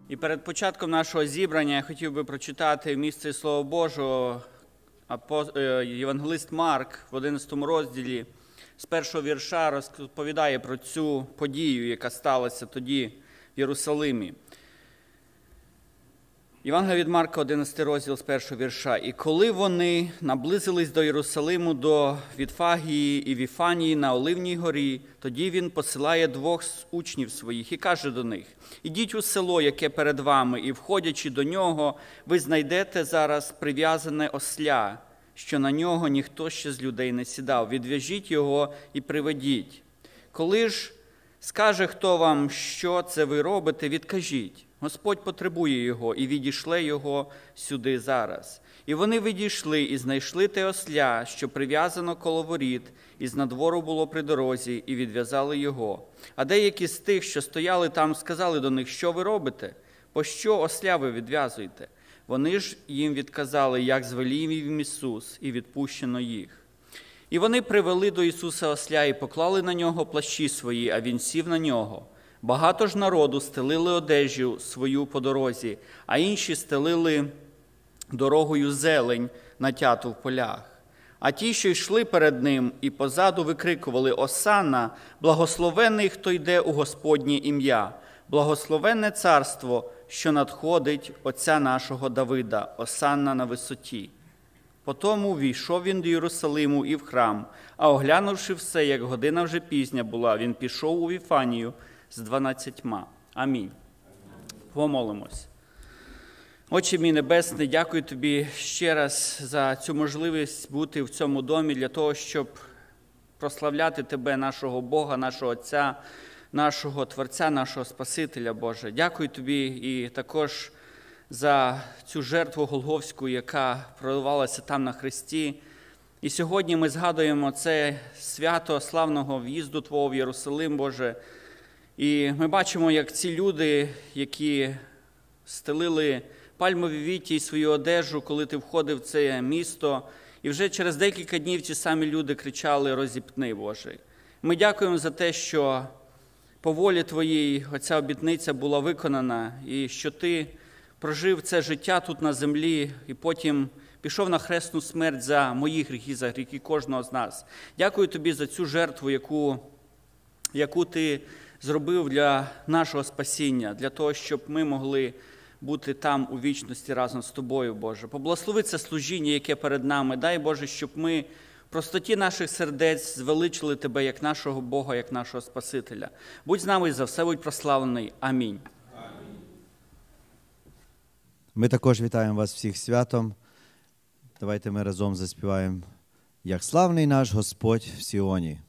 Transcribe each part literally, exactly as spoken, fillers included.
І перед початком нашого зібрання я хотів би прочитати місце Слова Божого, Євангелист Марк в одинадцятому розділі з першого вірша розповідає про цю подію, яка сталася тоді в Єрусалимі. Євангелія від Марка, одинадцятий розділ з першого вірша. «І коли вони наблизились до Єрусалиму, до Вітфагії і Віфанії на Оливній горі, тоді він посилає двох учнів своїх і каже до них: «Ідіть у село, яке перед вами, і, входячи до нього, ви знайдете зараз прив'язане осля, що на нього ніхто ще з людей не сідав. Відв'яжіть його і приведіть. Коли ж скаже хто вам, що це ви робите, відкажіть: Господь потребує його, і відійшле його сюди зараз». І вони відійшли і знайшли те осля, що прив'язано коло воріт, і з надвору було при дорозі, і відв'язали його. А деякі з тих, що стояли там, сказали до них: «Що ви робите? Пощо осля ви відв'язуєте?» Вони ж їм відказали, як звелів їм Ісус, і відпущено їх. І вони привели до Ісуса осля і поклали на нього плащі свої, а він сів на нього. Багато ж народу стелили одежу свою по дорозі, а інші стелили дорогою зелень, натяту в полях. А ті, що йшли перед ним і позаду, викрикували: «Осанна, благословенний, хто йде у Господнє ім'я! Благословенне царство, що надходить Отця нашого Давида! Осанна на висоті!» Потому війшов він до Єрусалиму і в храм, а оглянувши все, як година вже пізня була, він пішов у Віфанію з дванадцятьма. Амінь. Помолимось. Отче мій Небесний, дякую Тобі ще раз за цю можливість бути в цьому домі для того, щоб прославляти Тебе, нашого Бога, нашого Отця, нашого Творця, нашого Спасителя, Боже. Дякую Тобі і також за цю жертву Голгофську, яка проливалася там на хресті. І сьогодні ми згадуємо це свято славного в'їзду Твого в Єрусалим, Боже. І ми бачимо, як ці люди, які стелили пальмові віття і свою одежу, коли ти входив в це місто, і вже через декілька днів ті самі люди кричали: «Розіпни, Боже». Ми дякуємо за те, що по волі Твоїй оця обітниця була виконана, і що Ти прожив це життя тут на землі, і потім пішов на хресну смерть за мої гріхи, за гріхи кожного з нас. Дякую Тобі за цю жертву, яку, яку Ти зробив для нашого спасіння, для того, щоб ми могли бути там у вічності разом з Тобою, Боже. Поблагослови це служіння, яке перед нами. Дай, Боже, щоб ми в простоті наших сердець звеличили Тебе як нашого Бога, як нашого Спасителя. Будь з нами і за все будь прославлений. Амінь. Ми також вітаємо вас всіх святом. Давайте ми разом заспіваємо «Як славний наш Господь в Сіоні».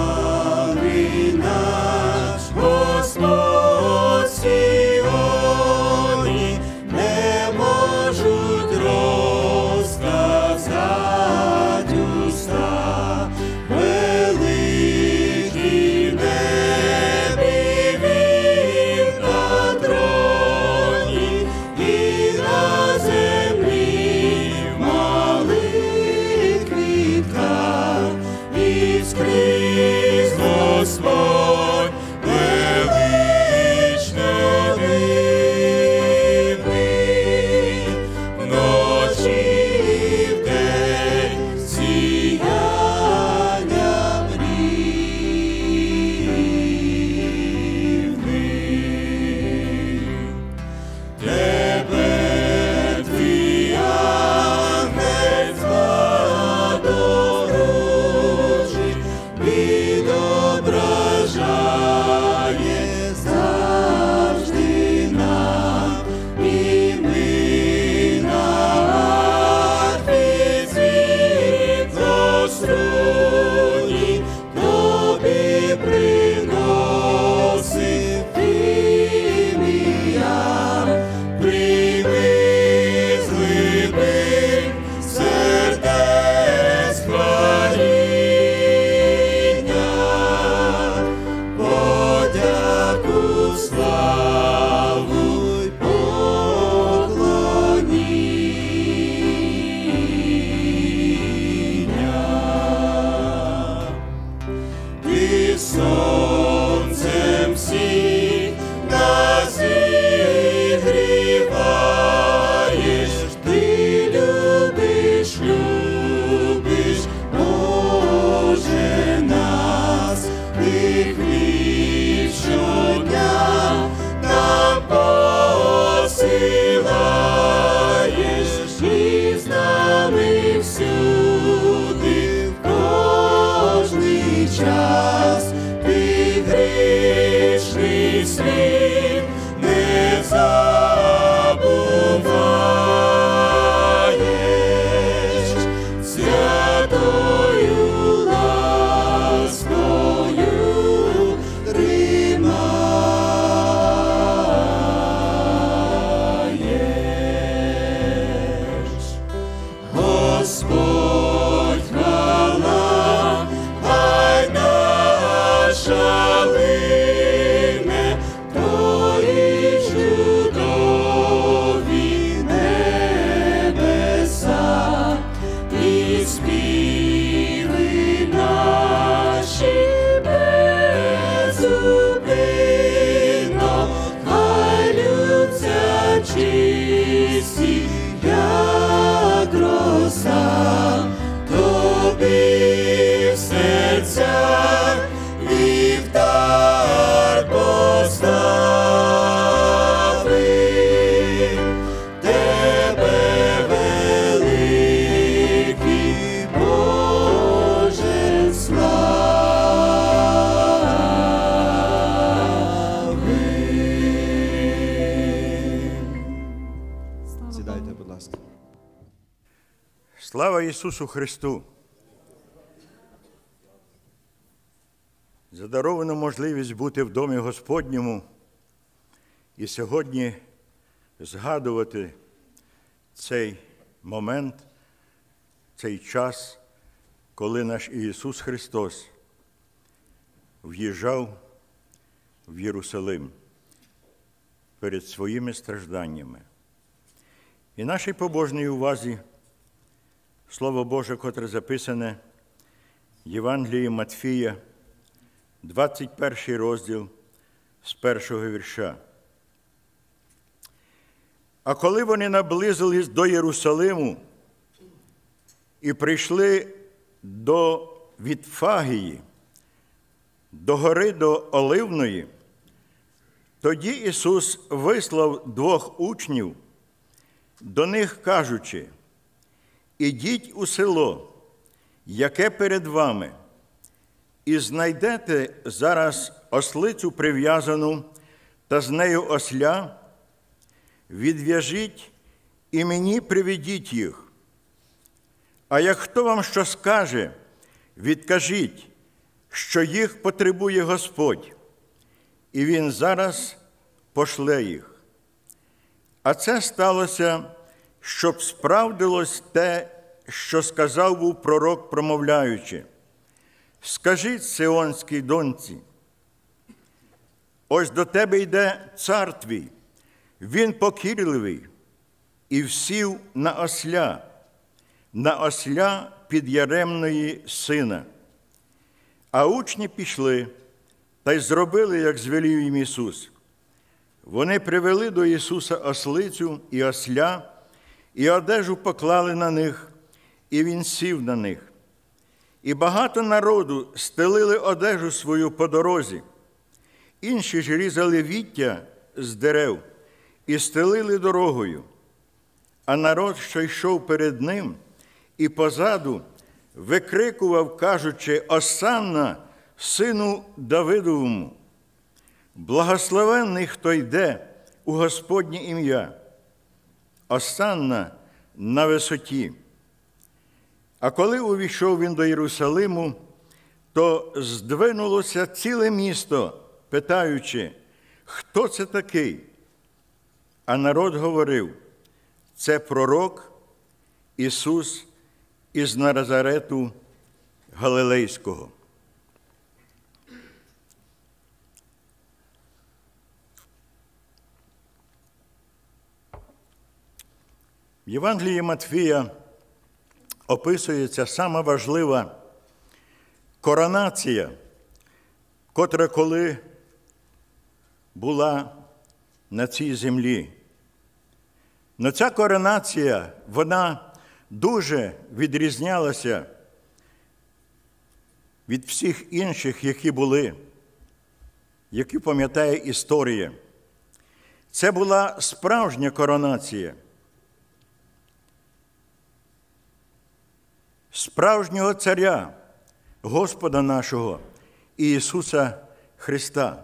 Господь Сіон. сонцем всіх нас зігріваєш, ти любиш, любиш, Боже нас, ти хліб щодня нам посилаєш, і з нами всюди, в кожний час, ти грішний світ не забуваєш, святою ласкою тримаєш. Господь, хвала, хай наша лине, Твої чудові небеса, і співи наші безупинно, хай лються чисті, як роса, тобі в серцях вівтар поставив, тебе великий Боже славив. Сідайте, будь ласка. Слава Ісусу Христу! За даровану можливість бути в домі Господньому і сьогодні згадувати цей момент, цей час, коли наш Ісус Христос в'їжджав в Єрусалим перед своїми стражданнями. І нашій побожній увазі Слово Боже, котре записане в Євангелії Матфія, двадцять перший розділ з першого вірша. А коли вони наблизились до Єрусалиму і прийшли до Вітфагії, до гори до Оливної, тоді Ісус вислав двох учнів до них, кажучи: «Ідіть у село, яке перед вами, і знайдете зараз ослицю прив'язану та з нею осля, відв'яжіть і мені приведіть їх. А як хто вам що скаже, відкажіть, що їх потребує Господь, і Він зараз пошле їх». А це сталося, щоб справдилось те, що сказав був пророк, промовляючи: «Скажіть сіонській доньці, ось до тебе йде цар твій, він покірливий, і всів на осля, на осля підяремної сина». А учні пішли та й зробили, як звелів їм Ісус. Вони привели до Ісуса ослицю і осля, і одежу поклали на них, і Він сів на них. І багато народу стелили одежу свою по дорозі. Інші ж різали віття з дерев і стелили дорогою. А народ, що йшов перед ним і позаду, викрикував, кажучи: «Осанна сину Давидовому! Благословенний, хто йде у Господнє ім'я! Осанна на висоті!» А коли увійшов він до Єрусалиму, то здвинулося ціле місто, питаючи: «Хто це такий?» А народ говорив: «Це пророк Ісус із Назарету Галилейського». В Євангелії Матфія описується сама важлива коронація котра коли була на цій землі. Но ця коронація, вона дуже відрізнялася від всіх інших, які були, які пам'ятає історія. Це була справжня коронація. Справжнього царя, Господа нашого, Ісуса Христа.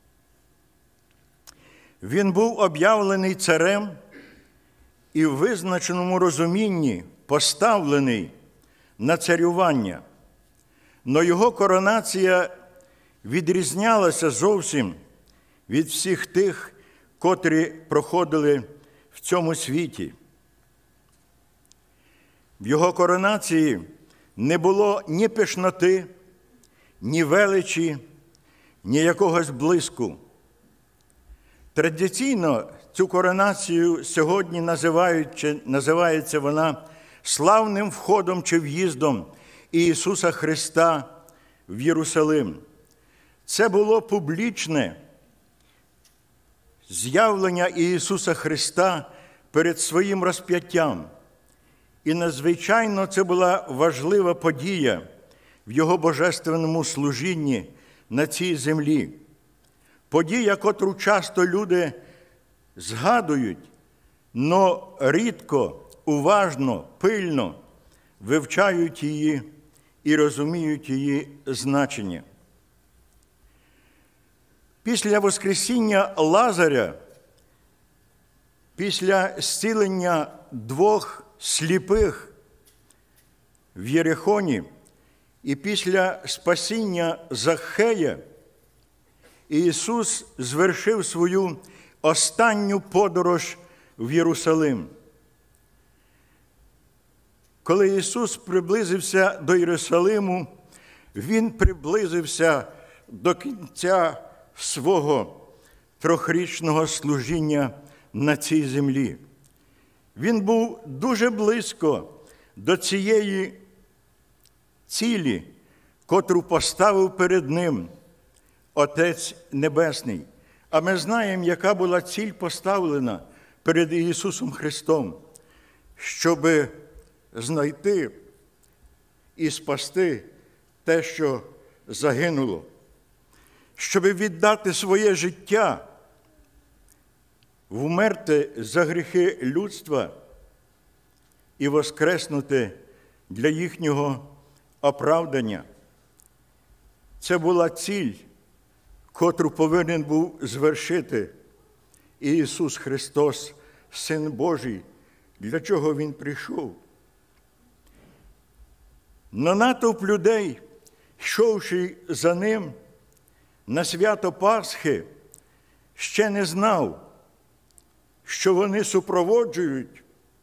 Він був об'явлений царем і в визначеному розумінні поставлений на царювання. Но його коронація відрізнялася зовсім від всіх тих, котрі проходили в цьому світі. В його коронації не було ні пишноти, ні величі, ні якогось блиску. Традиційно цю коронацію сьогодні називають, чи називається вона славним входом чи в'їздом Ісуса Христа в Єрусалим. Це було публічне з'явлення Ісуса Христа перед своїм розп'яттям. І надзвичайно це була важлива подія в Його божественному служінні на цій землі. Подія, котру часто люди згадують, но рідко, уважно, пильно вивчають її і розуміють її значення. Після воскресіння Лазаря, після зцілення двох сліпих в Єрихоні і після спасіння Захея Ісус звершив свою останню подорож в Єрусалим. Коли Ісус приблизився до Єрусалиму, Він приблизився до кінця свого трьохрічного служіння на цій землі. Він був дуже близько до цієї цілі, котру поставив перед Ним Отець Небесний. А ми знаємо, яка була ціль поставлена перед Ісусом Христом, щоб знайти і спасти те, що загинуло, щоб віддати своє життя, вмерти за гріхи людства і воскреснути для їхнього оправдання. Це була ціль, котру повинен був звершити Ісус Христос, Син Божий, для чого Він прийшов. Но натовп людей, йшовши за Ним на свято Пасхи, ще не знав, що вони супроводжують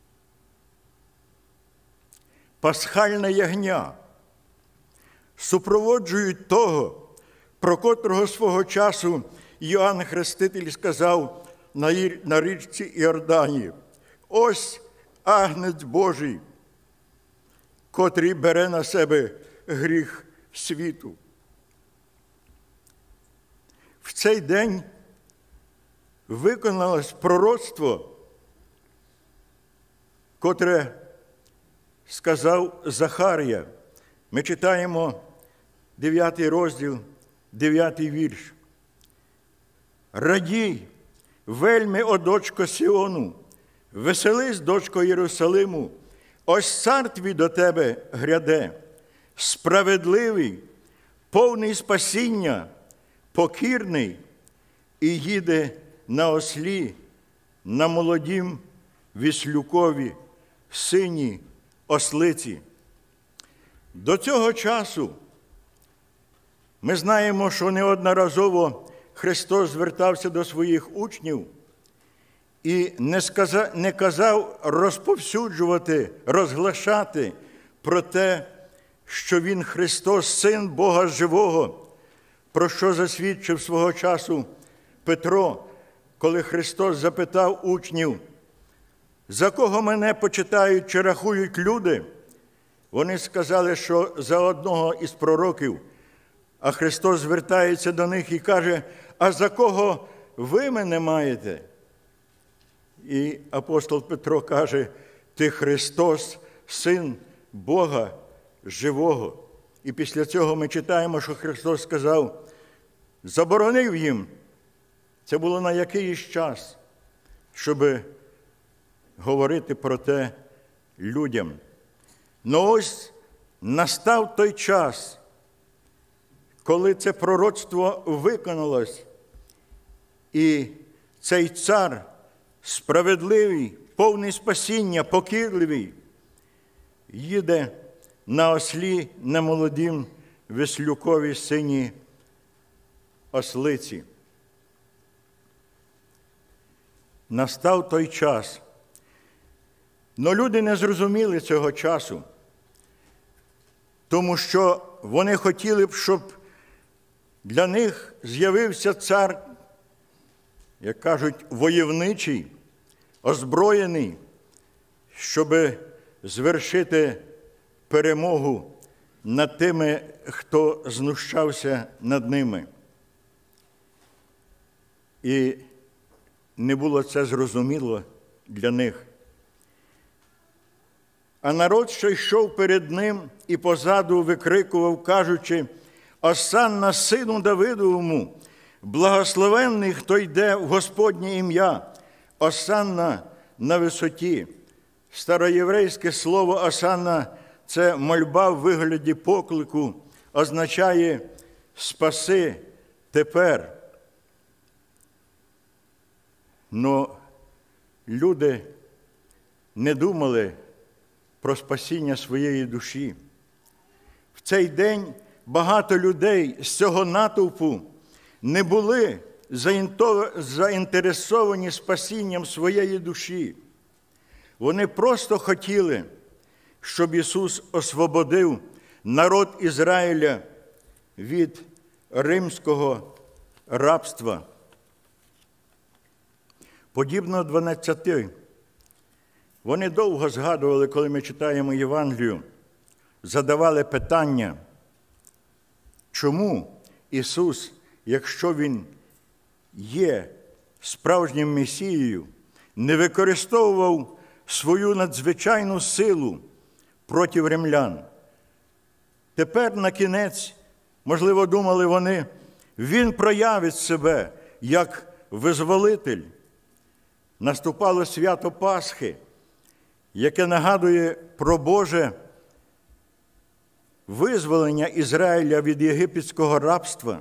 пасхальне ягня, супроводжують того, про котрого свого часу Йоанн Хреститель сказав на річці Іордані: «Ось Агнець Божий, котрий бере на себе гріх світу». В цей день виконалось пророцтво, котре сказав Захарія. Ми читаємо дев'ятий розділ, дев'ятий вірш. «Радій, вельми, о дочко Сіону, веселись, дочко Єрусалиму, ось цар твій до тебе гряде, справедливий, повний спасіння, покірний, і їде на ослі, на молодім віслюкові, синій ослиці». До цього часу ми знаємо, що неодноразово Христос звертався до своїх учнів і не, сказав, не казав розповсюджувати, розглашати про те, що Він Христос, Син Бога Живого, про що засвідчив свого часу Петро, коли Христос запитав учнів: «За кого мене почитають чи рахують люди?» Вони сказали, що за одного із пророків, А Христос звертається до них і каже: «А за кого ви мене маєте?» І апостол Петро каже: «Ти Христос, Син Бога живого». І після цього ми читаємо, що Христос сказав, заборонив їм, це було на якийсь час, щоб говорити про те людям. Но ось настав той час, коли це пророцтво виконалось, і цей цар, справедливий, повний спасіння, покірливий, їде на ослі, на молодім веслюковій синій ослиці. Настав той час. Но люди не зрозуміли цього часу, тому що вони хотіли б, щоб для них з'явився цар, як кажуть, войовничий, озброєний, щоб звершити перемогу над тими, хто знущався над ними. І не було це зрозуміло для них. А народ, що йшов перед ним і позаду, викрикував, кажучи: «Осанна сину Давидовому, благословенний, хто йде в Господнє ім'я, осанна на висоті». Староєврейське слово «осанна» – це мольба в вигляді поклику, означає «спаси тепер». Но люди не думали про спасіння своєї душі. В цей день багато людей з цього натовпу не були заінтересовані спасінням своєї душі. Вони просто хотіли, щоб Ісус освободив народ Ізраїля від римського рабства. Подібно дванадцяти. Вони довго згадували, коли ми читаємо Євангелію, задавали питання, чому Ісус, якщо Він є справжнім Месією, не використовував свою надзвичайну силу проти римлян. Тепер, на кінець, можливо, думали вони, Він проявить себе як визволитель. Наступало свято Пасхи, яке нагадує про Боже визволення Ізраїля від єгипетського рабства.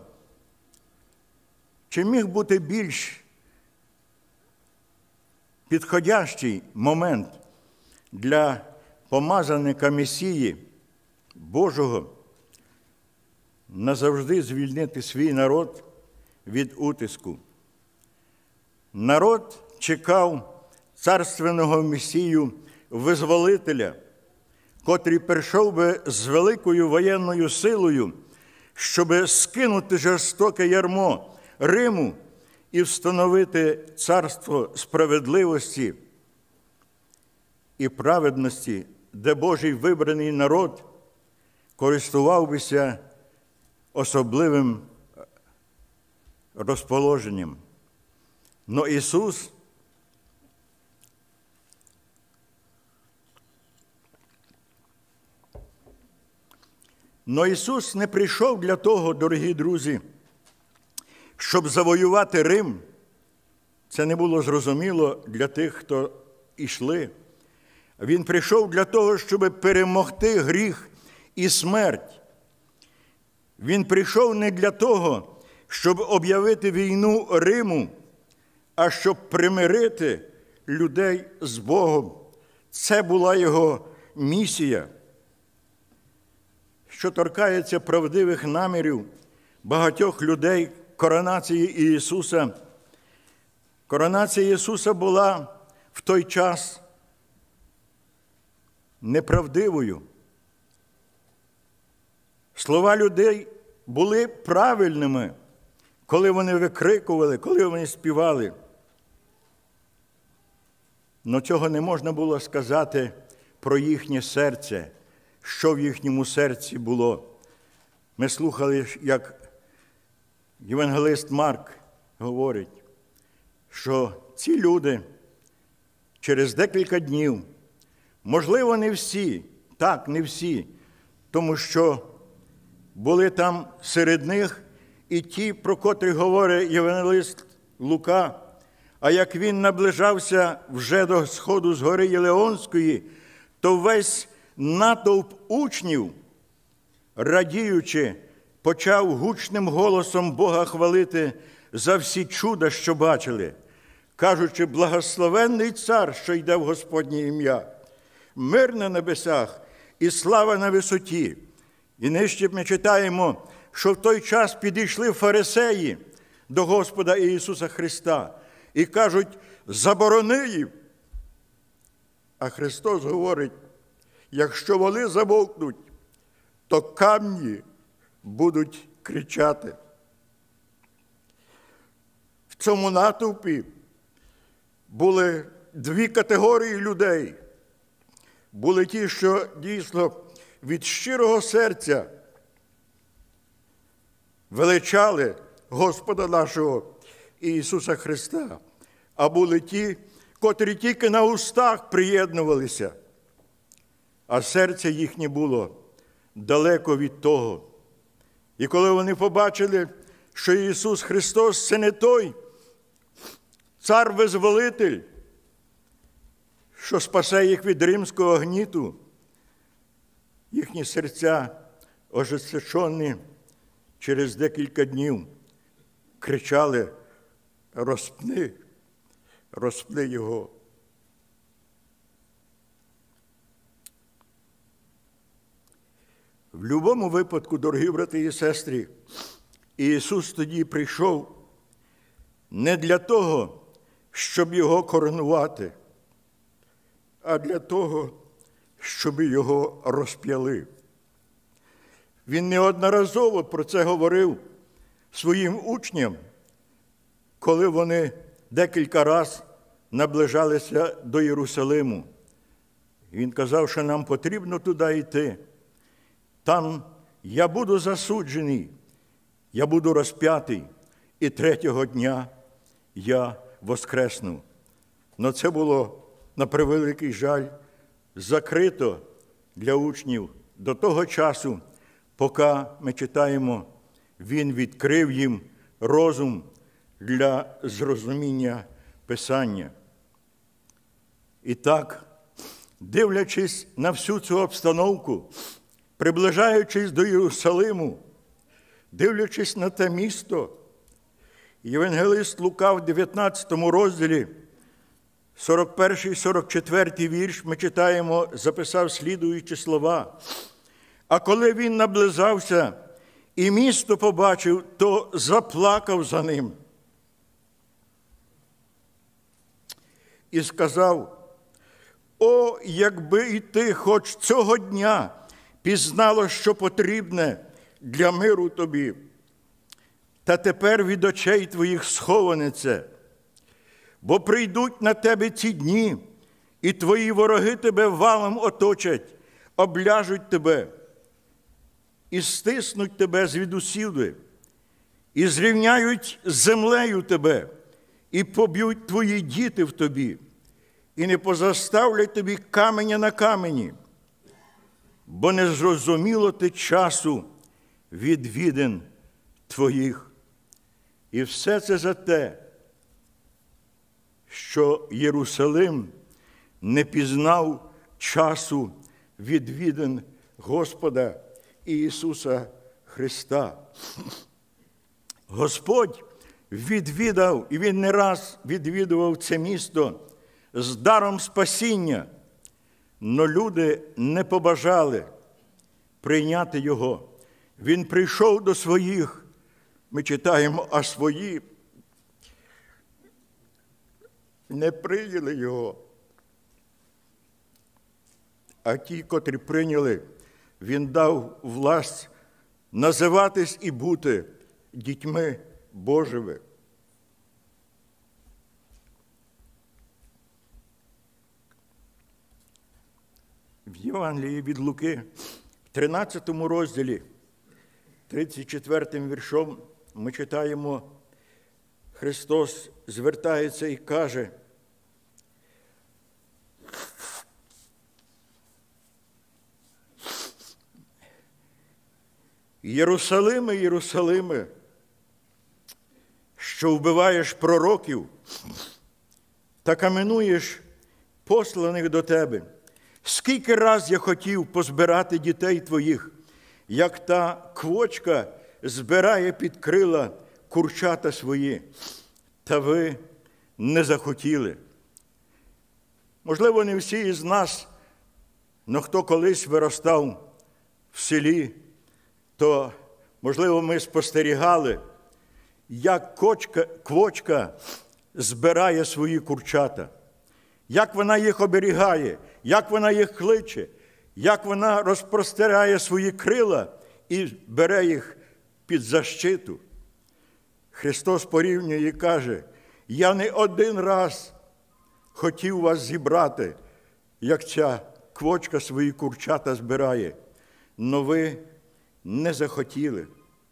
Чи міг бути більш підходящий момент для помазаника Месії Божого назавжди звільнити свій народ від утиску? Народ чекав царственного Месію, визволителя, котрий прийшов би з великою воєнною силою, щоб скинути жорстоке ярмо Риму і встановити царство справедливості і праведності, де Божий вибраний народ користував бися особливим розположенням. Но Ісус Но Ісус не прийшов для того, дорогі друзі, щоб завоювати Рим. Це не було зрозуміло для тих, хто йшли. Він прийшов для того, щоб перемогти гріх і смерть. Він прийшов не для того, щоб об'явити війну Риму, а щоб примирити людей з Богом. Це була його місія. Що торкається правдивих намірів багатьох людей коронації Ісуса. Коронація Ісуса була в той час неправдивою. Слова людей були правильними, коли вони викрикували, коли вони співали. Но цього не можна було сказати про їхнє серце, що в їхньому серці було. Ми слухали, як Євангелист Марк говорить, що ці люди через декілька днів, можливо, не всі, так, не всі, тому що були там серед них і ті, про котрих говорить євангелист Лука, а як він наближався вже до сходу з гори Єлеонської, то весь натовп учнів, радіючи, почав гучним голосом Бога хвалити за всі чуда, що бачили, кажучи: благословенний цар, що йде в Господнє ім'я, мир на небесах і слава на висоті. І нижче ми читаємо, що в той час підійшли фарисеї до Господа Ісуса Христа і кажуть: заборони їм. А Христос говорить: якщо вони замовкнуть, то камні будуть кричати. В цьому натовпі були дві категорії людей. Були ті, що дійсно від щирого серця величали Господа нашого Ісуса Христа, а були ті, котрі тільки на устах приєднувалися, а серце їхнє було далеко від того. І коли вони побачили, що Ісус Христос – це не той цар-визволитель, що спасе їх від римського гніту, їхні серця, ожесточені, через декілька днів кричали: розпни, розпни його. В будь-якому випадку, дорогі брати і сестри, Ісус тоді прийшов не для того, щоб його коронувати, а для того, щоб його розп'яли. Він неодноразово про це говорив своїм учням, коли вони декілька разів наближалися до Єрусалиму. Він казав, що нам потрібно туди йти. Там я буду засуджений, я буду розп'ятий, і третього дня я воскресну. Но це було, на превеликий жаль, закрито для учнів до того часу, поки ми читаємо, він відкрив їм розум для зрозуміння Писання. І так, дивлячись на всю цю обстановку, приближаючись до Єрусалиму, дивлячись на те місто, євангелист Лука в дев'ятнадцятому розділі, сорок перший сорок четвертий вірш, ми читаємо, записав слідуючі слова. А коли він наближався і місто побачив, то заплакав за ним. І сказав: о, якби і ти хоч цього дня пізнало, що потрібне для миру тобі, та тепер від очей твоїх сховане це. Бо прийдуть на тебе ці дні, і твої вороги тебе валом оточать, обляжуть тебе, і стиснуть тебе звідусюди, і зрівняють з землею тебе, і поб'ють твої діти в тобі, і не позаставлять тобі каменя на камені, бо не зрозуміло ти часу відвідин твоїх. І все це за те, що Єрусалим не пізнав часу відвідин Господа Ісуса Христа. Господь відвідав, і Він не раз відвідував це місто з даром спасіння, но люди не побажали прийняти Його. Він прийшов до своїх, ми читаємо, а свої не прийняли Його. А ті, котрі прийняли, Він дав власть називатись і бути дітьми Божими. В Євангелії від Луки, в тринадцятому розділі, тридцять четвертим віршом ми читаємо, Христос звертається і каже: Єрусалиме, Єрусалиме, що вбиваєш пророків та каменуєш посланих до тебе. Скільки раз я хотів позбирати дітей твоїх, як та квочка збирає під крила курчата свої, та ви не захотіли. Можливо, не всі із нас, но хто колись виростав в селі, то, можливо, ми спостерігали, як кочка, квочка збирає свої курчата, як вона їх оберігає, як вона їх кличе, як вона розпростирає свої крила і бере їх під защиту. Христос порівнює і каже: я не один раз хотів вас зібрати, як ця квочка свої курчата збирає, но ви не захотіли.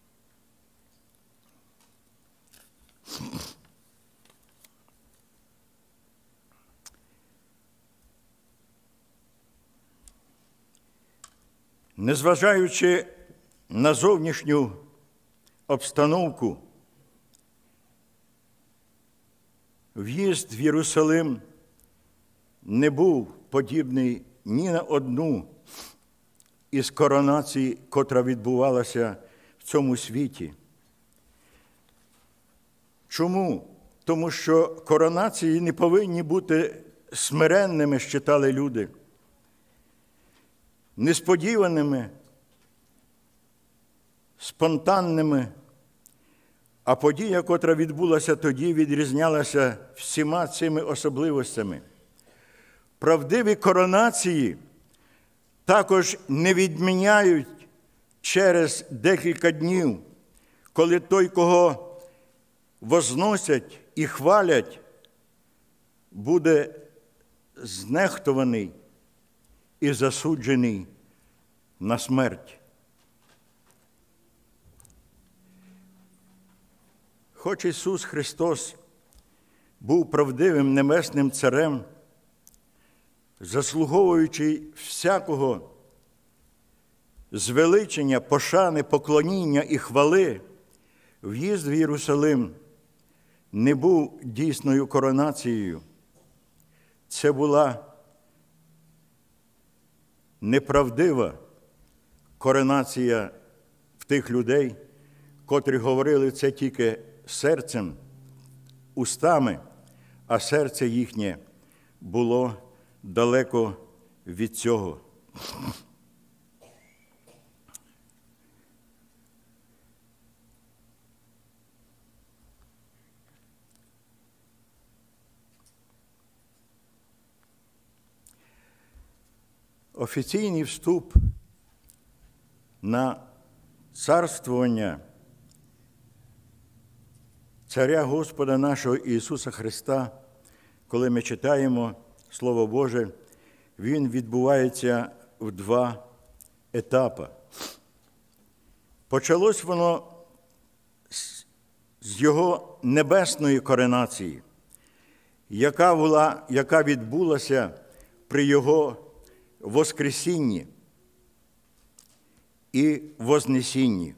Незважаючи на зовнішню обстановку, в'їзд в Єрусалим не був подібний ні на одну із коронацій, котра відбувалася в цьому світі. Чому? Тому що коронації не повинні бути смиренними, считали люди, несподіваними, спонтанними, а подія, котра відбулася тоді, відрізнялася всіма цими особливостями. Правдиві коронації також не відміняють через декілька днів, коли той, кого возносять і хвалять, буде знехтований і засуджений на смерть. Хоч Ісус Христос був правдивим небесним царем, заслуговуючи всякого звеличення, пошани, поклоніння і хвали, в'їзд в Єрусалим не був дійсною коронацією. Це була неправдива коронація в тих людей, котрі говорили це тільки серцем, устами, а серце їхнє було далеко від цього. Офіційний вступ на царствування Царя Господа нашого Ісуса Христа, коли ми читаємо Слово Боже, він відбувається в два етапи. Почалось воно з його небесної коронації, яка була, яка відбулася при його воскресінні і вознесінні.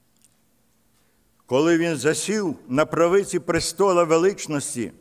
Коли він засів на правиці престола величності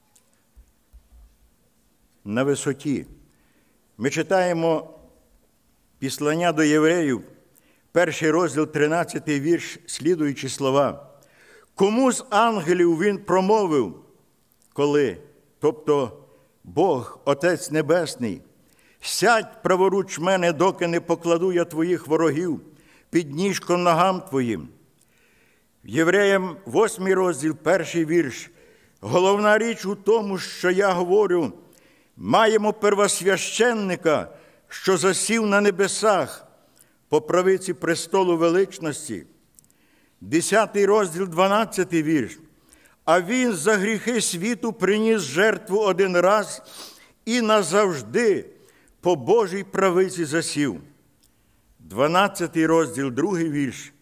на висоті. Ми читаємо післання до євреїв, перший розділ, тринадцятий вірш, слідуючі слова. Кому з ангелів він промовив, коли, тобто Бог, Отець Небесний, сядь праворуч мене, доки не покладу я твоїх ворогів під ніжком ногам твоїм. Євреям восьмий розділ, перший вірш. Головна річ у тому, що я говорю, маємо первосвященника, що засів на небесах по правиці престолу величності. Десятий розділ, дванадцятий вірш. А він за гріхи світу приніс жертву один раз і назавжди по Божій правиці засів. Дванадцятий розділ, другий вірш.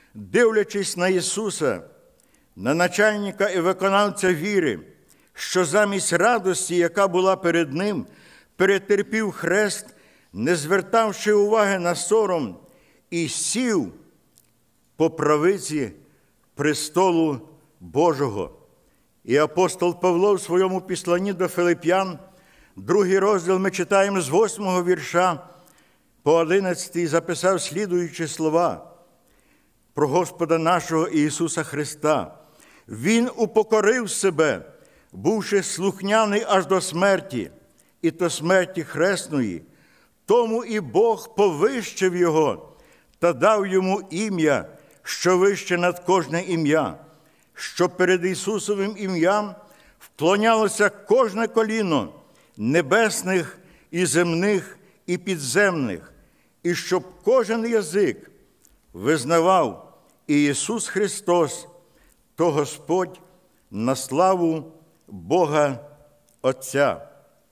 дивлячись на Ісуса, на начальника і виконавця віри, що замість радості, яка була перед ним, перетерпів хрест, не звертавши уваги на сором, і сів по правиці престолу Божого. І апостол Павло в своєму післанні до Филип'ян, другий розділ, ми читаємо з восьмого вірша по одинадцятий, записав слідуючі слова про Господа нашого Ісуса Христа. Він упокорив себе, бувши слухняний аж до смерті, і то смерті хресної. Тому і Бог повищив його та дав йому ім'я, що вище над кожне ім'я, щоб перед Ісусовим ім'ям вклонялося кожне коліно небесних і земних і підземних, і щоб кожен язик визнавав і Ісус Христос, то Господь на славу Бога Отця.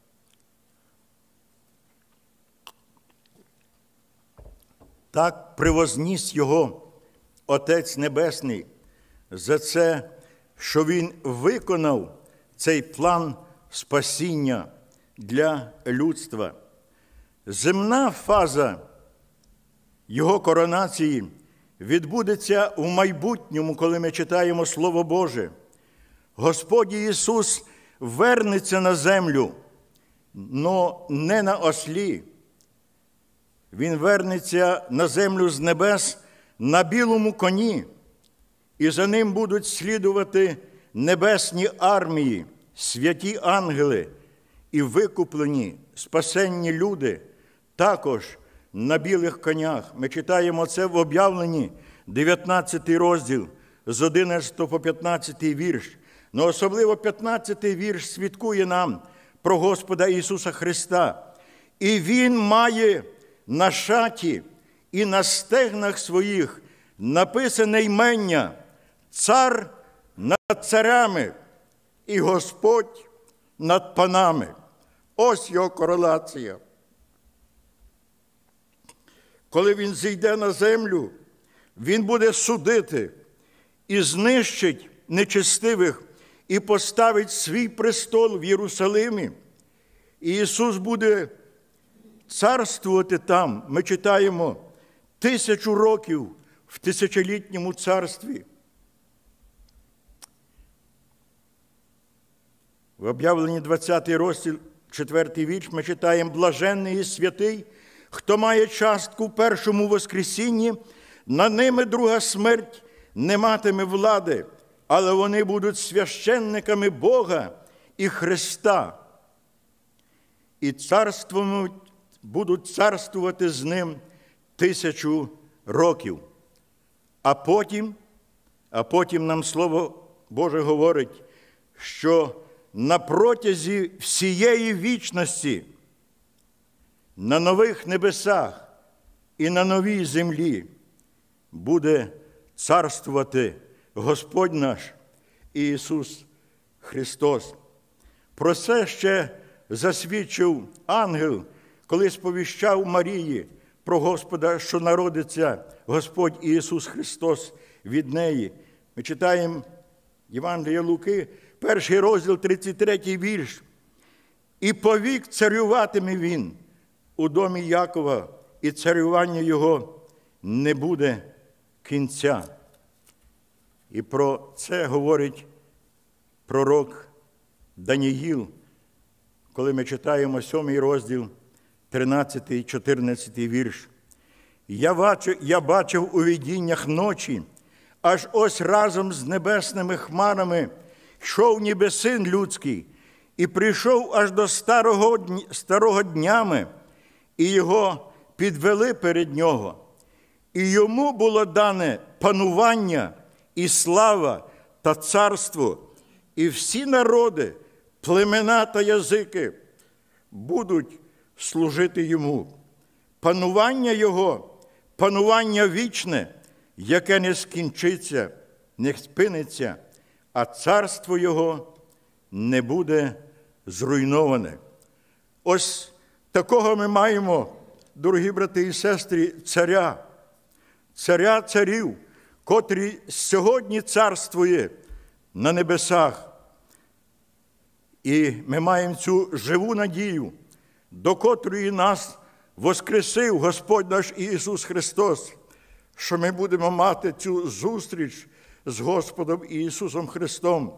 Так привозніс його Отець Небесний за це, що Він виконав цей план спасіння для людства. Земна фаза його коронації відбудеться в майбутньому, коли ми читаємо Слово Боже. Господь Ісус вернеться на землю, но не на ослі. Він вернеться на землю з небес на білому коні, і за ним будуть слідувати небесні армії, святі ангели і викуплені, спасенні люди, також на білих конях. Ми читаємо це в Об'явленні, дев'ятнадцятий розділ, з одинадцятого по п'ятнадцятий вірш. Но особливо п'ятнадцятий вірш свідкує нам про Господа Ісуса Христа. І Він має на шаті і на стегнах своїх написане ймення «Цар над царями і Господь над панами». Ось його королація. Коли він зійде на землю, він буде судити і знищить нечестивих і поставить свій престол в Єрусалимі. І Ісус буде царствувати там, ми читаємо, тисячу років в тисячолітньому царстві. В Об'явленні двадцятий розділ, четвертий вірш, ми читаємо: «Блаженний і святий, хто має частку в першому воскресінні, на ними друга смерть не матиме влади, але вони будуть священниками Бога і Христа, і царствують, будуть царствувати з ним тисячу років». А потім, а потім нам Слово Боже говорить, що на протязі всієї вічності, на нових небесах і на новій землі буде царствувати Господь наш Ісус Христос. Про це ще засвідчив ангел, коли сповіщав Марії про Господа, що народиться Господь Ісус Христос від неї. Ми читаємо Євангелія Луки, перший розділ, тридцять третій вірш. «І повік царюватиме він у домі Якова, і царювання його не буде кінця». І про це говорить пророк Даниїл, коли ми читаємо сьомий розділ, тринадцятий, чотирнадцятий вірш. «Я бачив, я бачив у видіннях ночі, аж ось разом з небесними хмарами йшов ніби син людський, і прийшов аж до старого, старого днями, і його підвели перед нього. І йому було дане панування, і слава, та царство, і всі народи, племена та язики будуть служити йому. Панування його, панування вічне, яке не скінчиться, не спиниться, а царство його не буде зруйноване». Ось такого ми маємо, дорогі брати і сестри, царя, царя царів, котрий сьогодні царствує на небесах. І ми маємо цю живу надію, до котрої нас воскресив Господь наш Ісус Христос, що ми будемо мати цю зустріч з Господом Ісусом Христом.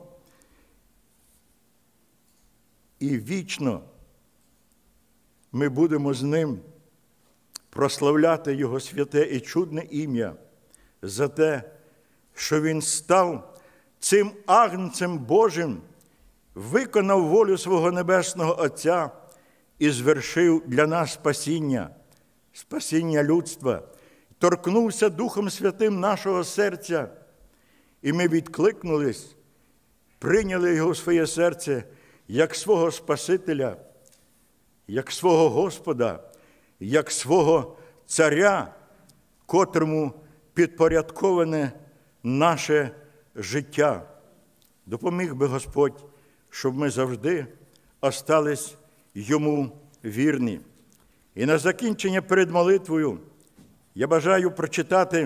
І вічно ми будемо з Ним прославляти Його святе і чудне ім'я за те, що Він став цим агнцем Божим, виконав волю свого Небесного Отця і звершив для нас спасіння, спасіння людства, торкнувся Духом Святим нашого серця, і ми відкликнулись, прийняли Його в своє серце як свого Спасителя, як свого Господа, як свого Царя, котрому підпорядковане наше життя. Допоміг би Господь, щоб ми завжди остались Йому вірні. І на закінчення перед молитвою я бажаю прочитати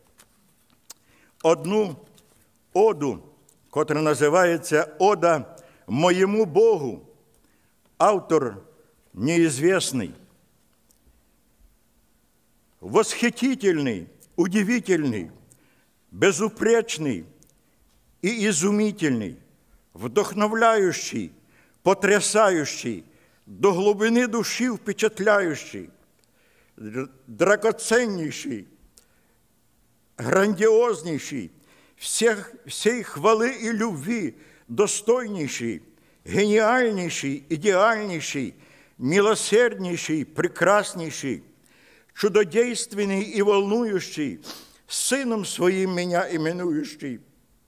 одну оду, котра називається «Ода моєму Богу». Автор неизвестный. Восхитительный, удивительный, безупречный и изумительный, вдохновляющий, потрясающий, до глубины души впечатляющий, драгоценнейший, грандиознейший, всех, всей хвалы и любви, достойнейший, гениальнейший, идеальнейший, милосерднейший, прекраснейший, чудодейственный и волнующий, Сыном Своим меня именующий,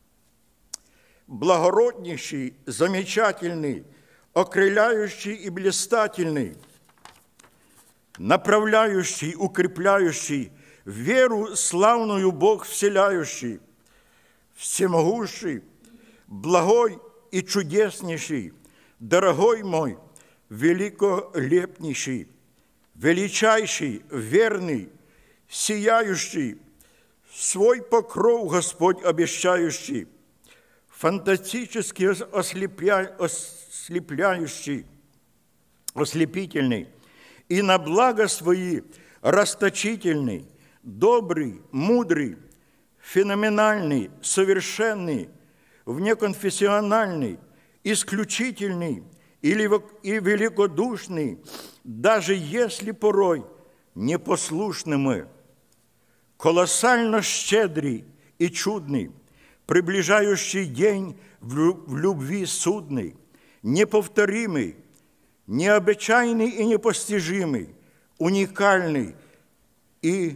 благороднейший, замечательный, окрыляющий и блистательный, направляющий, укрепляющий, веру славную Бог вселяющий, всемогущий, благой и чудеснейший, дорогой мой, великолепнейший, величайший, верный, сияющий, свой покров Господь обещающий, фантастически ослепля... ослепляющий, ослепительный, и на благо свои расточительный, добрый, мудрый, феноменальный, совершенный, внеконфессиональный, исключительный и великодушный, даже если порой непослушны мы, колоссально щедрый и чудный, приближающий день в любви судный, неповторимый, необычайный и непостижимый, уникальный и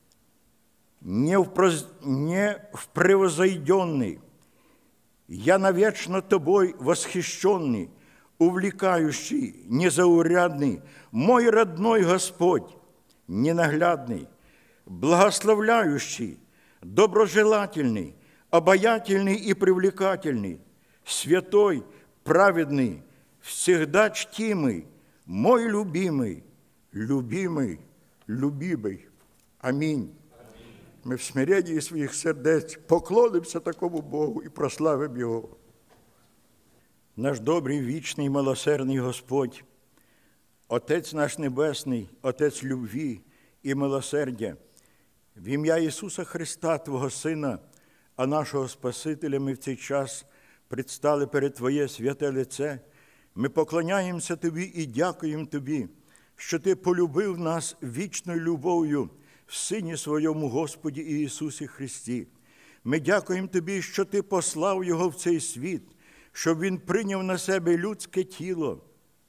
невпревзойденный. Я навечно Тобой восхищенный, увлекающий, незаурядный, мой родной Господь, ненаглядный, благословляющий, доброжелательный, обаятельный и привлекательный, святой, праведный, всегда чтимый, мой любимый, любимый, любимый. Амінь. Ми в смиренні своїх сердець поклонимося такому Богу і прославимо Його. Наш добрий, вічний, милосердний Господь, Отець наш Небесний, Отець любві і милосердя, в ім'я Ісуса Христа, Твого Сина, а нашого Спасителя, ми в цей час предстали перед Твоє святе лице. Ми поклоняємося Тобі і дякуємо Тобі, що Ти полюбив нас вічною любов'ю в Сині Своєму Господі Ісусі Христі. Ми дякуємо Тобі, що Ти послав Його в цей світ, щоб Він прийняв на себе людське тіло,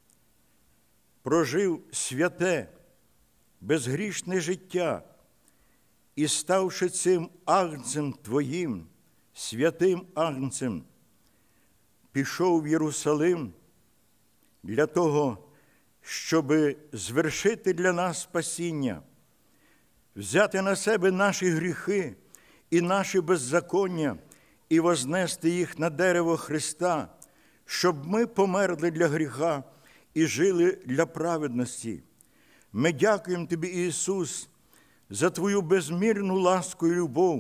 прожив святе, безгрішне життя і, ставши цим агнцем Твоїм, святим агнцем, пішов в Єрусалим для того, щоб звершити для нас спасіння, взяти на себе наші гріхи і наші беззаконня і вознести їх на дерево Христа, щоб ми померли для гріха і жили для праведності. Ми дякуємо Тобі, Ісус, за Твою безмірну ласку і любов,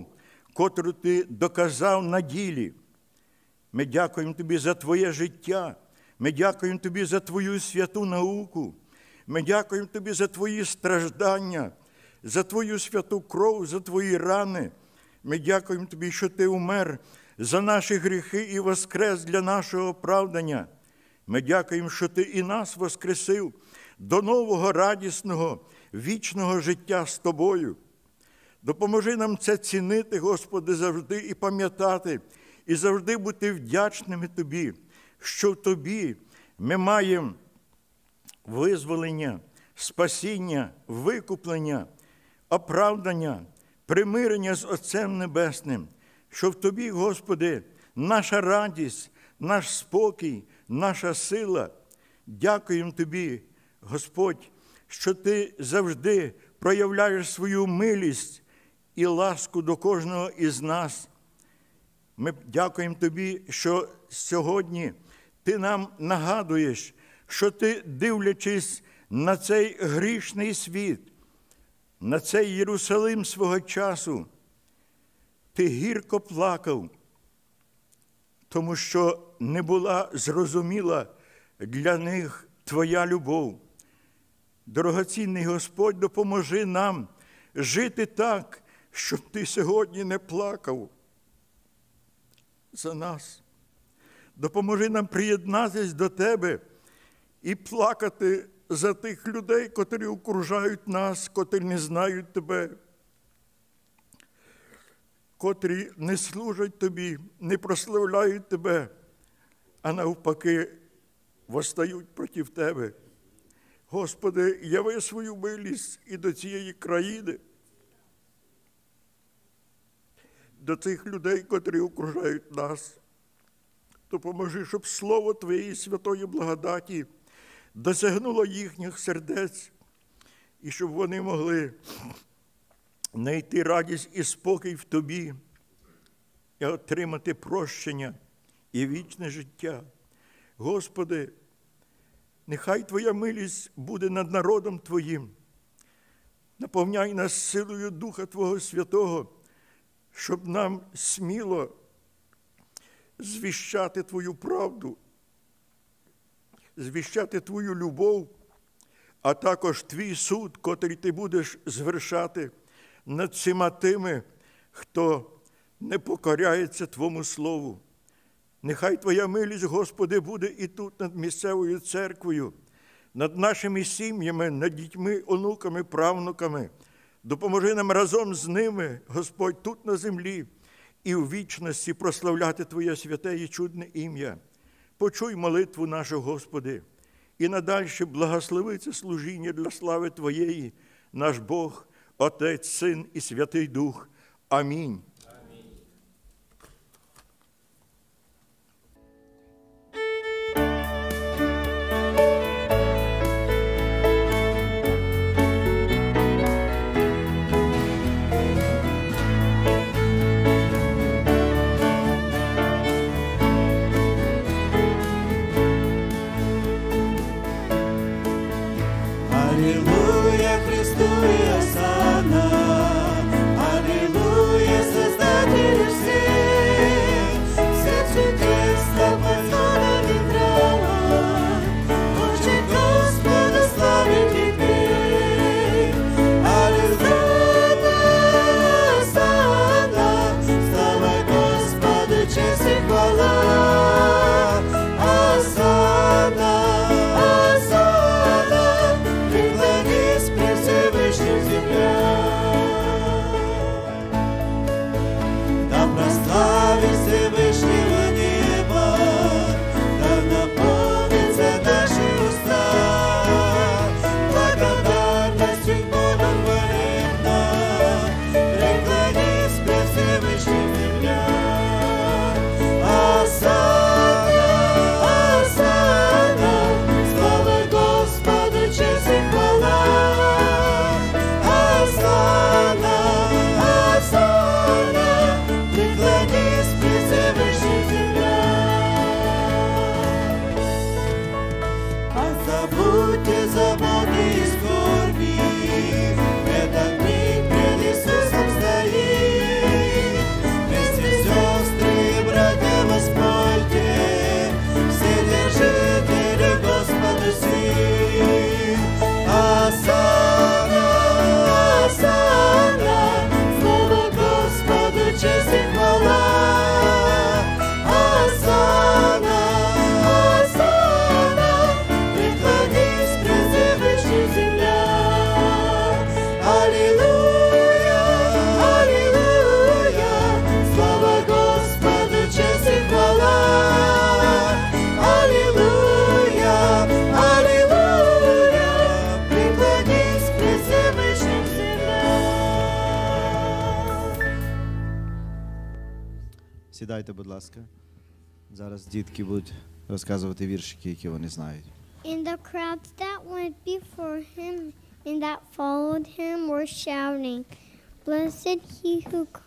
котру Ти доказав на ділі. Ми дякуємо Тобі за Твоє життя. Ми дякуємо Тобі за Твою святу науку. Ми дякуємо Тобі за Твої страждання, за Твою святу кров, за Твої рани. Ми дякуємо Тобі, що Ти умер за наші гріхи і воскрес для нашого оправдання. Ми дякуємо, що Ти і нас воскресив до нового, радісного, вічного життя з Тобою. Допоможи нам це цінити, Господи, завжди і пам'ятати, і завжди бути вдячними Тобі, що в Тобі ми маємо визволення, спасіння, викуплення, оправдання, примирення з Отцем Небесним, що в Тобі, Господи, наша радість, наш спокій, наша сила. Дякуємо Тобі, Господь, що Ти завжди проявляєш свою милість і ласку до кожного із нас. Ми дякуємо Тобі, що сьогодні Ти нам нагадуєш, що Ти, дивлячись на цей грішний світ, на цей Єрусалим свого часу, Ти гірко плакав, тому що не була зрозуміла для них Твоя любов. Дорогоцінний Господь, допоможи нам жити так, щоб Ти сьогодні не плакав за нас. Допоможи нам приєднатися до Тебе і плакати за тих людей, котрі окружають нас, котрі не знають Тебе, котрі не служать Тобі, не прославляють Тебе, а навпаки восстають проти Тебе. Господи, яви свою милість і до цієї країни, до цих людей, котрі окружають нас. Допоможи, щоб слово Твоєї святої благодаті досягнуло їхніх сердець, і щоб вони могли знайти радість і спокій в Тобі і отримати прощення і вічне життя. Господи, нехай Твоя милість буде над народом Твоїм. Наповняй нас силою Духа Твого Святого, щоб нам сміло звіщати Твою правду, звіщати Твою любов, а також Твій суд, котрий Ти будеш звершати над всіма тими, хто не покоряється Твому Слову. Нехай Твоя милість, Господи, буде і тут над місцевою церквою, над нашими сім'ями, над дітьми, онуками, правнуками. Допоможи нам разом з ними, Господь, тут на землі, і у вічності прославляти Твоє святе і чудне ім'я. Почуй молитву нашу, Господи, і надальше благослови це служіння для слави Твоєї, наш Бог, Отець, Син і Святий Дух. Амінь. Алілуя, Христу і Осанна, алілуя, Читайте, будь ласка. Зараз дітки будуть розказувати віршики, які вони знають. And the crowds that went before him and that followed him were shouting, Blessed he who comes.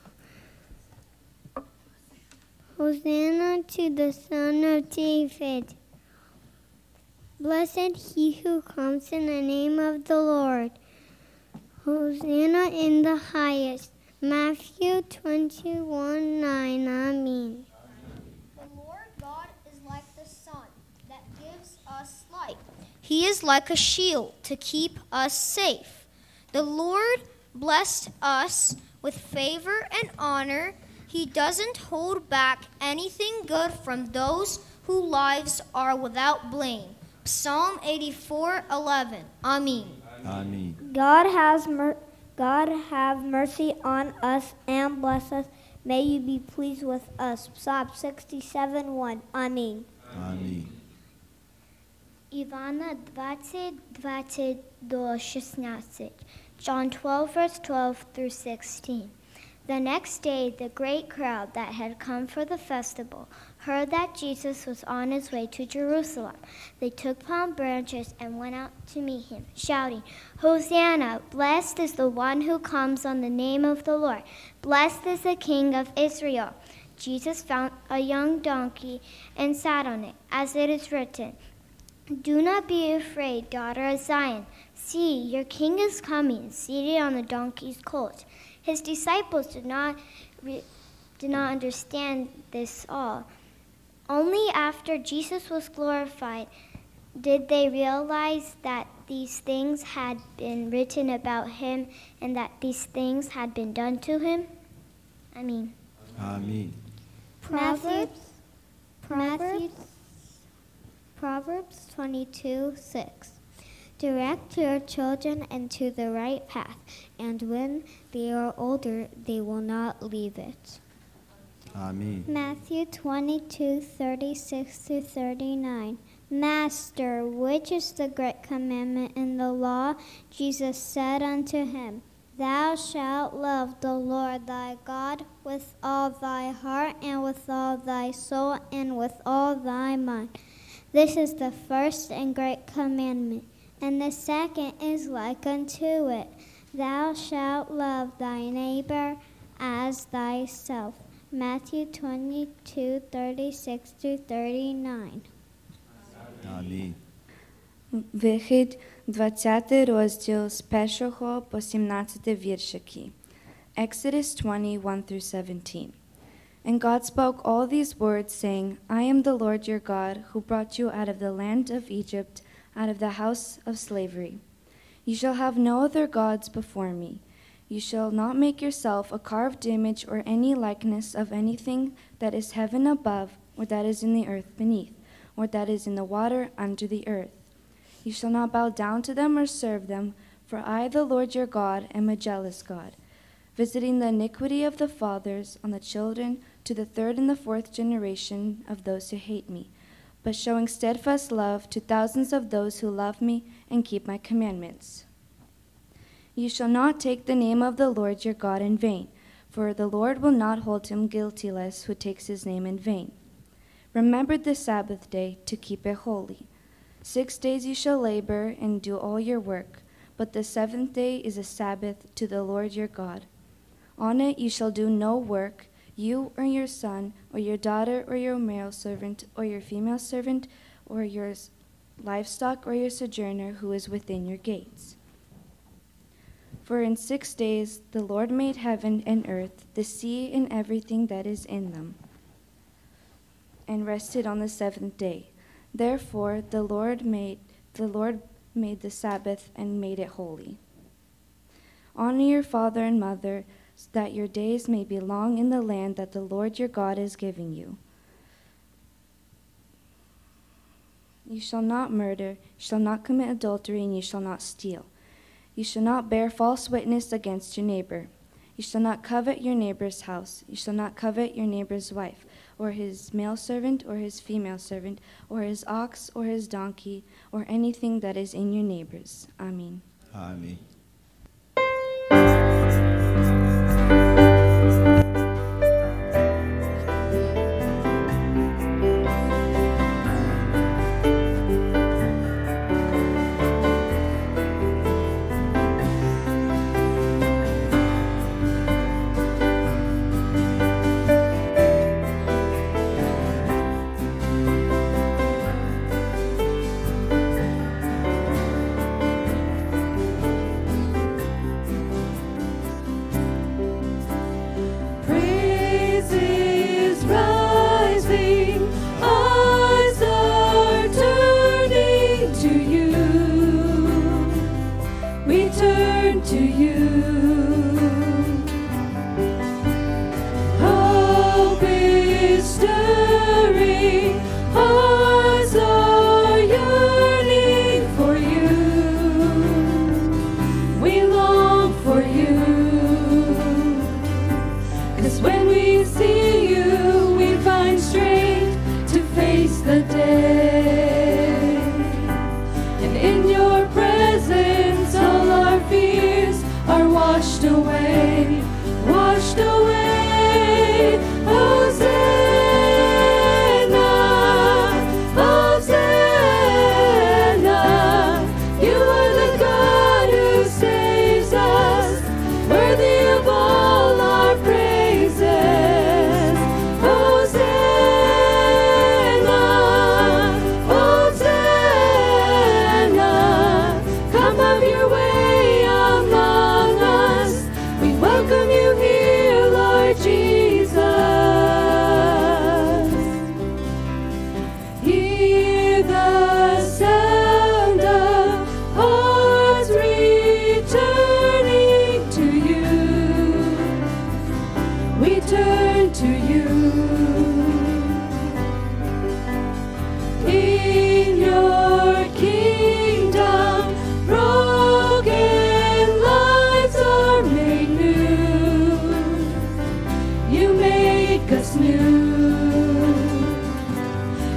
Hosanna to the Son of David. Blessed he who comes in the name of the Lord. Hosanna in the highest. Matthew twenty-one nine. Amen. The Lord God is like the sun that gives us light. He is like a shield to keep us safe. The Lord blessed us with favor and honor. He doesn't hold back anything good from those whose lives are without blame. Psalm eighty-four eleven. Amen. Амінь. God has mer- God have mercy on us and bless us. May you be pleased with us. Psalm sixty-seven one. Amen. Амінь. Івана двадцять двадцять до шістнадцять. John twelve verse twelve through sixteen. The next day, the great crowd that had come for the festival heard that Jesus was on his way to Jerusalem. They took palm branches and went out to meet him, shouting, Hosanna! Blessed is the one who comes on the name of the Lord. Blessed is the King of Israel. Jesus found a young donkey and sat on it, as it is written, Do not be afraid, daughter of Zion. See, your king is coming, seated on the donkey's colt. His disciples did not, re- did not understand this all. Only after Jesus was glorified did they realize that these things had been written about him and that these things had been done to him. I mean, Амінь. Proverbs, Proverbs, Proverbs twenty-two six. Direct your children into the right path, and when they are older, they will not leave it. Амінь. Matthew twenty-two thirty-six through thirty-nine. Master, which is the great commandment in the law? Jesus said unto him, Thou shalt love the Lord thy God with all thy heart and with all thy soul and with all thy mind. This is the first and great commandment. And the second is like unto it, Thou shalt love thy neighbor as thyself. Matthew twenty-two thirty-six through thirty-nine. Амінь. Вихід, двадцятий розділ з першого по сімнадцятий віршики. Exodus twenty one through seventeen. And God spoke all these words, saying, I am the Lord your God, who brought you out of the land of Egypt, out of the house of slavery. You shall have no other gods before me. You shall not make yourself a carved image or any likeness of anything that is heaven above, or that is in the earth beneath, or that is in the water under the earth. You shall not bow down to them or serve them, for I, the Lord your God, am a jealous God, visiting the iniquity of the fathers on the children to the third and the fourth generation of those who hate me, but showing steadfast love to thousands of those who love me and keep my commandments. You shall not take the name of the Lord your God in vain, for the Lord will not hold him guiltless who takes his name in vain. Remember the Sabbath day to keep it holy. Six days you shall labor and do all your work, but the seventh day is a Sabbath to the Lord your God. On it you shall do no work, you or your son, or your daughter, or your male servant, or your female servant, or your livestock, or your sojourner who is within your gates. For in six days the Lord made heaven and earth, the sea and everything that is in them, and rested on the seventh day. Therefore the Lord made the Lord made the Sabbath and made it holy. Honor your father and mother, so that your days may be long in the land that the Lord your God is giving you. You shall not murder, you shall not commit adultery, and you shall not steal. You shall not bear false witness against your neighbor. You shall not covet your neighbor's house. You shall not covet your neighbor's wife, or his male servant, or his female servant, or his ox, or his donkey, or anything that is in your neighbor's. Amen. Амінь.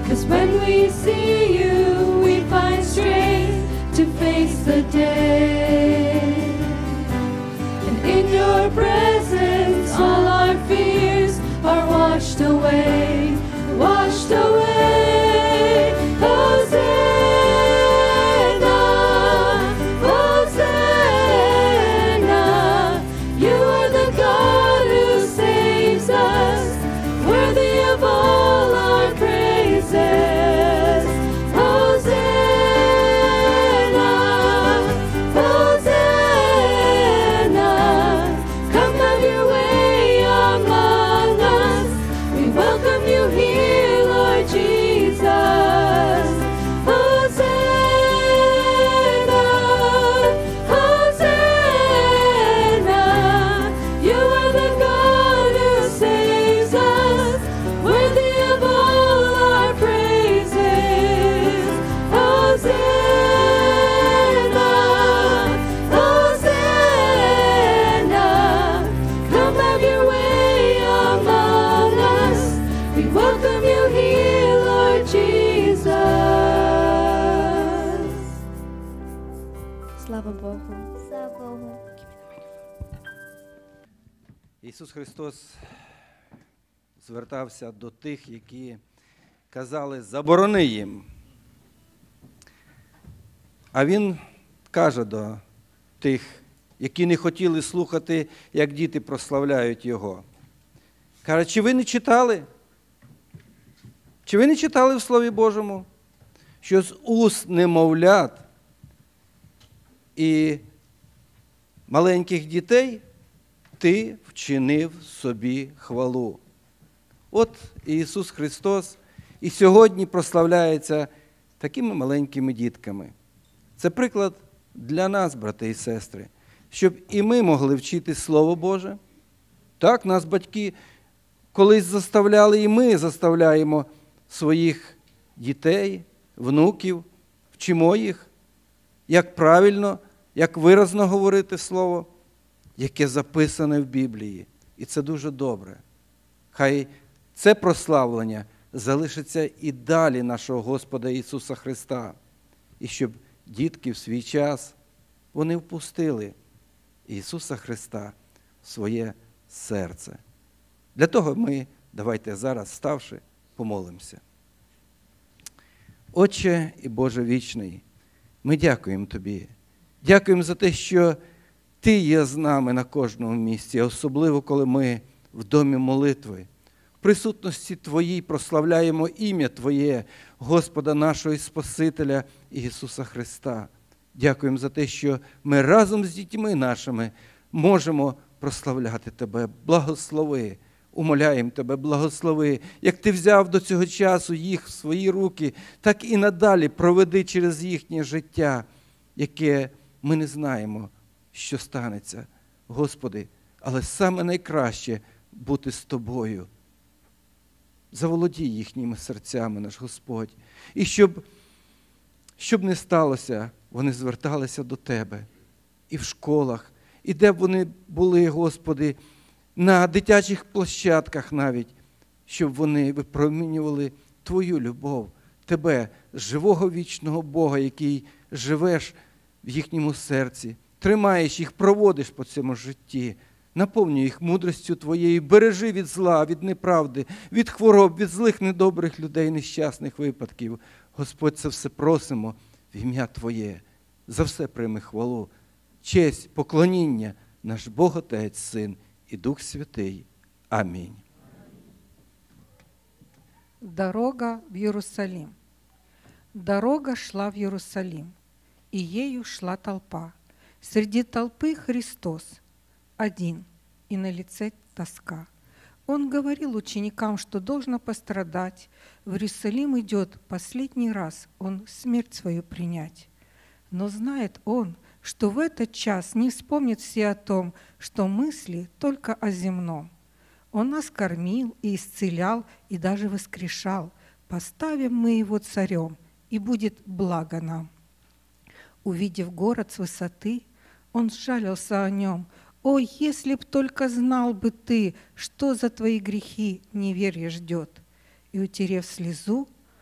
'Cause when we see you, we find strength to face the day. And in your presence, all our fears are washed away, washed away. Hosanna, Hosanna. You are the God who saves us, worthy of all our praises. Hosanna, Hosanna. Come have your way among us. We welcome you here, Lord Jesus. Hosanna, Hosanna. You are the God who saves us, worthy of all our praises. Hosanna, Hosanna. Come have your way among us. We welcome you here, Lord Jesus. Слава Богу. Слава Богу. Ісус Христос звертався до тих, які казали «заборони їм». А Він каже до тих, які не хотіли слухати, як діти прославляють Його. Каже, чи ви не читали? Чи ви не читали в Слові Божому, що з уст немовлят і маленьких дітей ти вчинив собі хвалу? От Ісус Христос і сьогодні прославляється такими маленькими дітками. Це приклад для нас, брати і сестри, щоб і ми могли вчити Слово Боже. Так, нас батьки колись заставляли, і ми заставляємо своїх дітей, внуків, вчимо їх, як правильно, як виразно говорити Слово, яке записане в Біблії. І це дуже добре. Хай це прославлення залишиться і далі нашого Господа Ісуса Христа. І щоб дітки в свій час, вони впустили Ісуса Христа в своє серце. Для того ми, давайте зараз, ставши, помолимося. Отче і Боже вічний, ми дякуємо Тобі. Дякуємо за те, що Ти є з нами на кожному місці, особливо, коли ми в домі молитви. В присутності Твоїй прославляємо ім'я Твоє, Господа нашого і Спасителя Ісуса Христа. Дякуємо за те, що ми разом з дітьми нашими можемо прославляти Тебе. Благослови, умоляємо Тебе, благослови. Як Ти взяв до цього часу їх в свої руки, так і надалі проведи через їхнє життя, яке ми не знаємо, що станеться. Господи, але саме найкраще бути з Тобою. Заволодій їхніми серцями, наш Господь. І щоб, щоб не сталося, вони зверталися до Тебе і в школах, і де б вони були, Господи, на дитячих площадках навіть, щоб вони випромінювали Твою любов, Тебе, живого вічного Бога, який живеш в їхньому серці, тримаєш їх, проводиш по цьому житті, наповнюй їх мудрістю Твоєю, бережи від зла, від неправди, від хвороб, від злих, недобрих людей, нещасних випадків. Господь, це все просимо в ім'я Твоє. За все прийми хвалу, честь, поклоніння, наш Бог Отець, Син і Дух Святий. Амінь. Дорога в Иерусалим. Дорога шла в Иерусалим, и ею шла толпа. Среди толпы Христос один, и на лице тоска. Он говорил ученикам, что должно пострадать. В Иерусалим идет последний раз он смерть свою принять. Но знает он, что в этот час не вспомнят все о том, что мысли только о земном. Он нас кормил и исцелял, и даже воскрешал. Поставим мы его царем, и будет благо нам. Увидев город с высоты, он сжалился о нем. О, если б только знал бы ты, что за твои грехи неверие ждет. И, утерев слезу,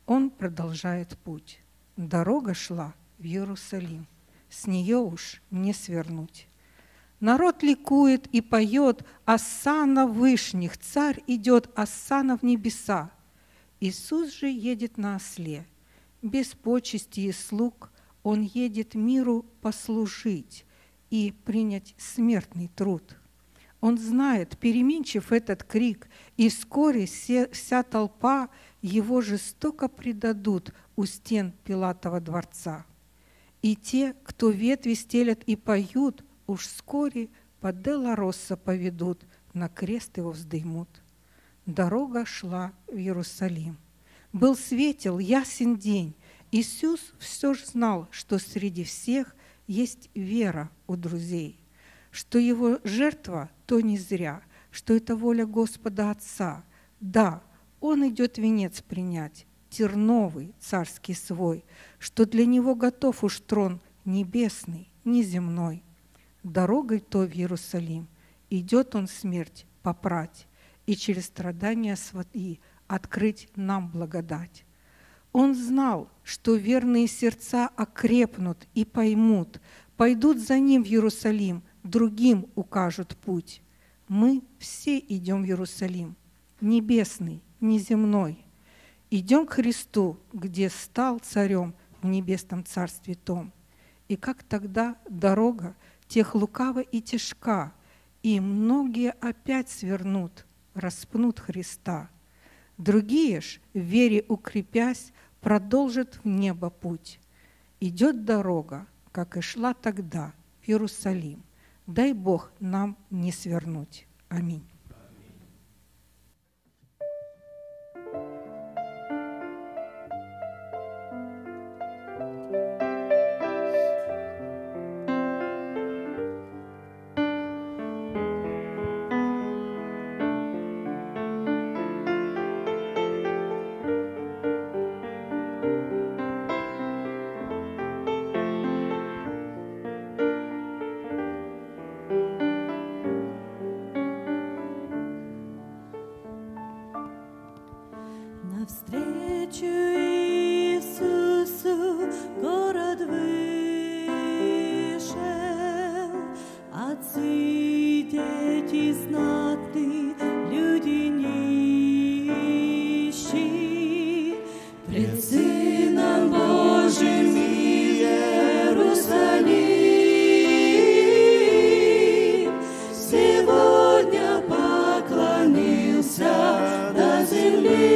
он продолжает путь. Дорога шла в Иерусалим, с нее уж не свернуть. Народ ликует и поет: «Осанна вышних, царь идет, осанна в небеса». Иисус же едет на осле, без почести и слуг, он едет миру послужить и принять смертный труд. Он знает, переменчив этот крик, и вскоре все, вся толпа его жестоко предадут у стен Пилатова дворца. И те, кто ветви стелят и поют, уж вскоре по Деларосса поведут, на крест его вздымут. Дорога шла в Иерусалим. Был светел, ясен день. Иисус все же знал, что среди всех есть вера у друзей, что его жертва то не зря, что это воля Господа Отца. Да, он идет венец принять, терновый, царский свой, что для него готов уж трон небесный, неземной. Дорогой то в Иерусалим идет он смерть попрать и через страдания свои открыть нам благодать. Он знал, что верные сердца окрепнут и поймут, пойдут за ним в Иерусалим, другим укажут путь. Мы все идем в Иерусалим, небесный, неземной. Идем к Христу, где стал царем в небесном царстве том. И как тогда дорога тех лукава и тяжка, и многие опять свернут, распнут Христа. Другие ж, в вере укрепясь, продолжат в небо путь. Идет дорога, как и шла тогда, в Иерусалим. Дай Бог нам не свернуть. Аминь. Навстречу Иисусу город вышел, отцы и дети знатные, люди нищие, пред Сыном Божьим Иерусалим сегодня поклонился до земли.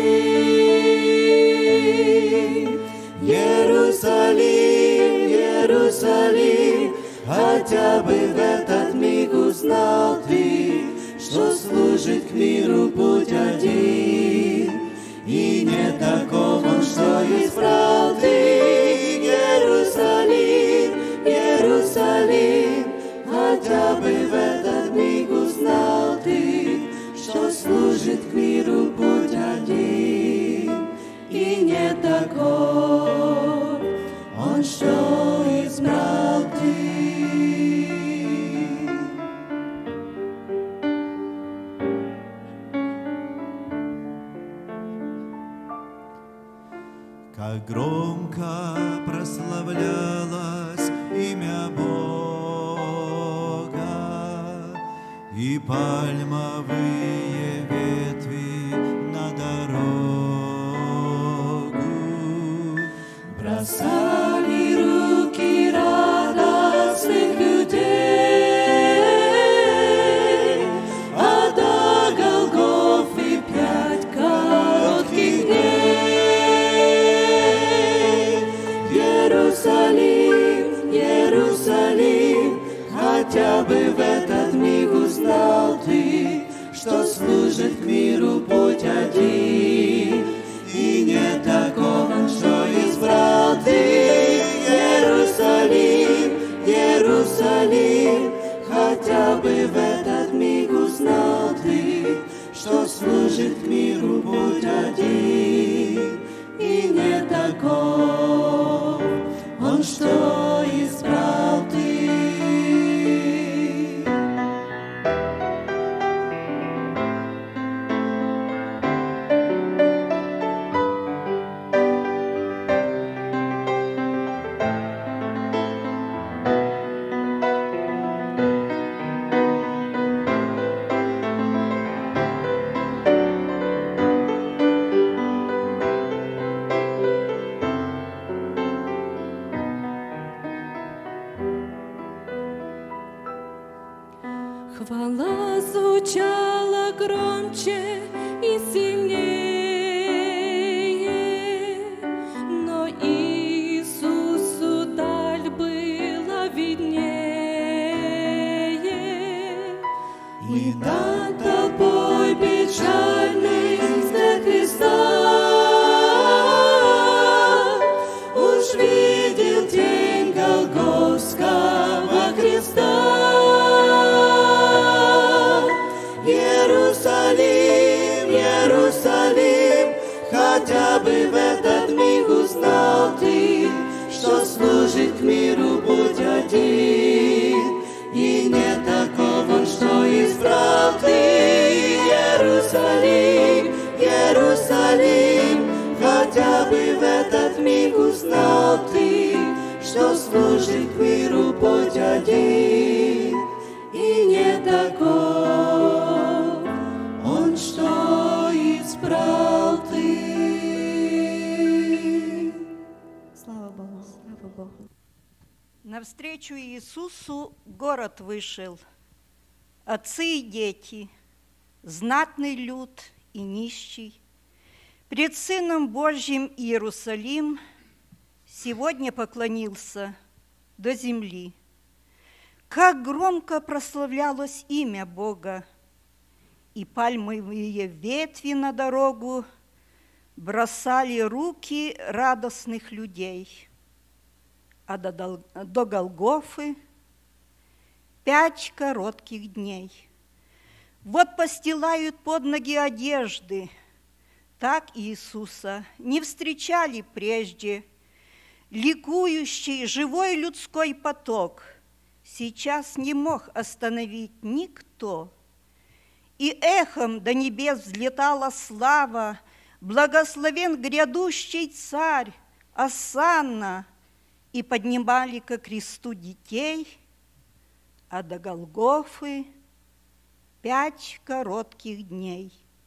Иерусалим, Иерусалим, хотя бы в этот миг узнал ты, что служит к миру путь один, и не таков он, что избрал ты. Иерусалим, Иерусалим, хотя бы в этот миг узнал ты, что служит к миру путь один, и не таков он, что избрал ты. Как громко прославлялось имя Бога, и пальмовые ветви на дорогу бросали руки радостных людей, а до Голгофы пять коротких дней. Иерусалим, Иерусалим, хотя бы в этот миг узнал ты, что служит к миру путь один, и не таков он, что избрал ты. Иерусалим, Иерусалим, хотя бы в этот миг узнал ты, что служит к миру путь один, и не таков он, что избрал ты. Хвала звучала громче и сильнее, но Иисусу даль была виднее. И над толпой печальный взгляд Христа уж видел тень Голгофского креста. Иерусалим, Иерусалим, хотя бы в этот миг узнал ты, что служит к миру путь один, и не таков он, что избрал ты. Иерусалим, Иерусалим, хотя бы в этот миг узнал ты, что служит к миру путь один, и не таков он, что избрал ты. Слава Богу, слава Богу. Навстречу Иисусу город вышел, отцы и дети, знатный люд и нищий. Пред Сыном Божьим Иерусалим сегодня поклонился до земли. Как громко прославлялось имя Бога, и пальмовые ветви на дорогу бросали руки радостных людей. А до, до Голгофы пять коротких дней. Вот постилают под ноги одежды, так Иисуса не встречали прежде. Ликующий живой людской поток сейчас не мог остановить никто. И эхом до небес взлетала слава, благословен грядущий царь, осанна, и поднимали ко кресту детей, а до Голгофы пять коротких дней.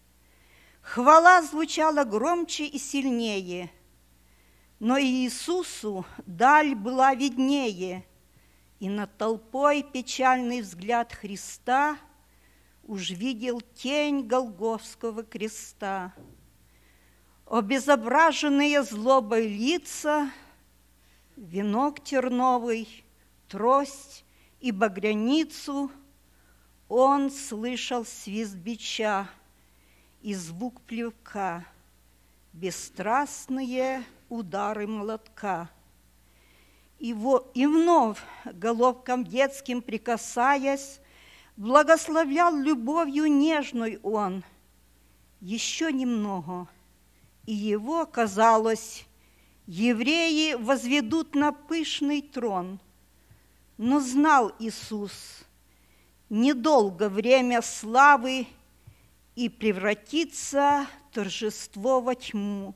Хвала звучала громче и сильнее, но Иисусу даль была виднее, и над толпой печальный взгляд Христа уж видел тень Голгофского креста. Обезображенные злобой лица, венок терновый, трость и багряницу, он слышал свист бича и звук плевка, бесстрастные удары молотка. И, во, и вновь, головкам детским прикасаясь, благословлял любовью нежной он. Еще немного, и его, казалось, евреи возведут на пышный трон. Но знал Иисус, недолго время славы и превратится торжество во тьму.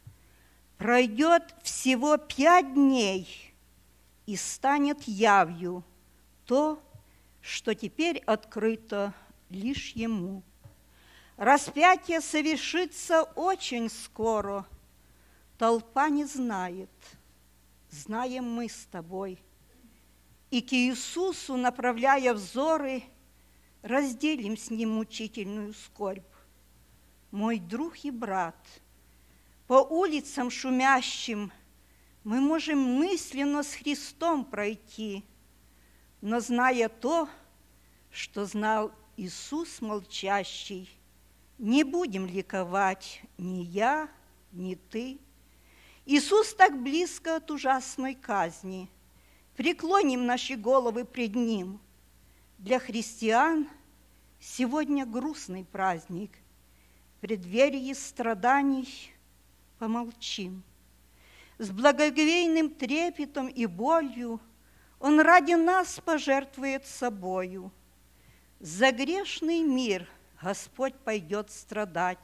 Пройдет всего пять дней, и станет явью то, что теперь открыто лишь ему. Распятие совершится очень скоро, толпа не знает, знаем мы с тобой. И к Иисусу, направляя взоры, разделим с ним мучительную скорбь. Мой друг и брат, по улицам шумящим мы можем мысленно с Христом пройти, но зная то, что знал Иисус молчащий, не будем ликовать ни я, ни ты. Иисус так близко от ужасной казни. Преклоним наши головы пред Ним. Для христиан сегодня грустный праздник. В преддверии страданий помолчим. С благоговейным трепетом и болью Он ради нас пожертвует собою. За грешный мир Господь пойдет страдать,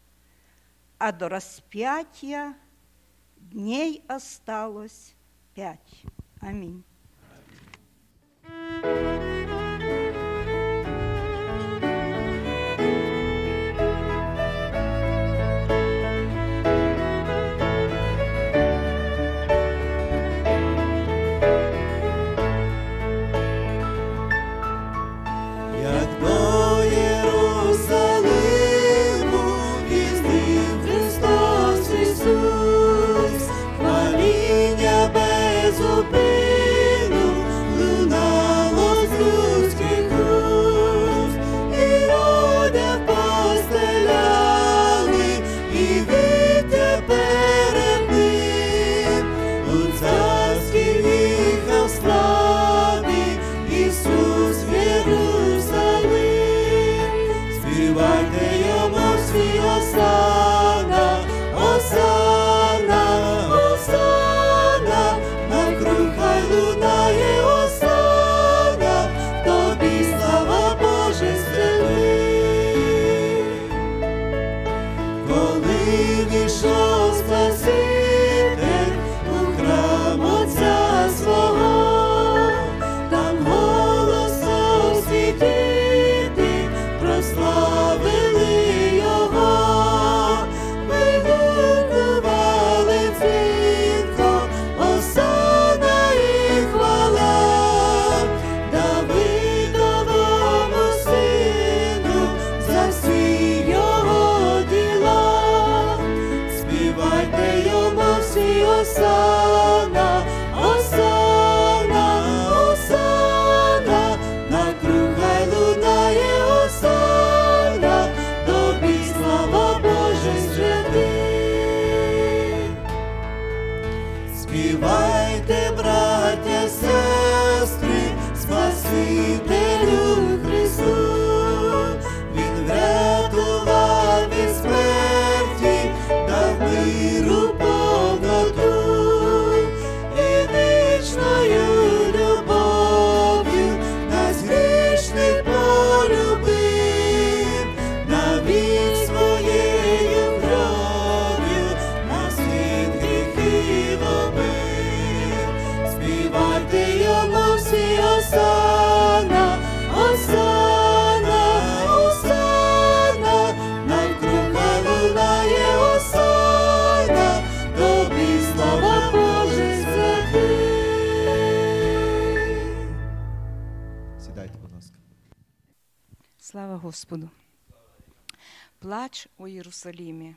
а до распятия дней осталось пять. Аминь. Як осана, осана, осана, навкруг хай лунає осана, тобі слава Боже святий. Співайте, браття, сестри, Спасителю Христу, Він врятував від смерті, дав миру повноту і вічною любов'ю нас грішних полюбив, навіть своєю кров'ю нас від гріхів омив. Співайте йому всі осана, осана, осана, навкруг хай лунає осана, тобі слава Боже святий. Сідайте, будь ласка. Слава Господу! Плач о Иерусалиме.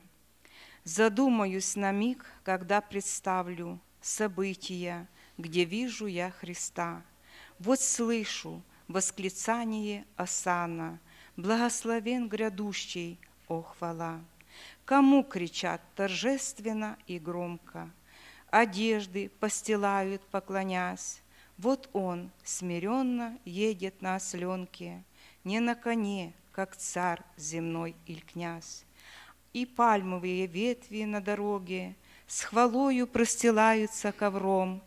Задумаюсь на миг, когда представлю события, где вижу я Христа. Вот слышу восклицание осана, благословен грядущий, о хвала. Кому кричат торжественно и громко, одежды постилают, поклонясь. Вот он смиренно едет на осленке, не на коне, как царь земной или князь. И пальмовые ветви на дороге с хвалою простилаются ковром,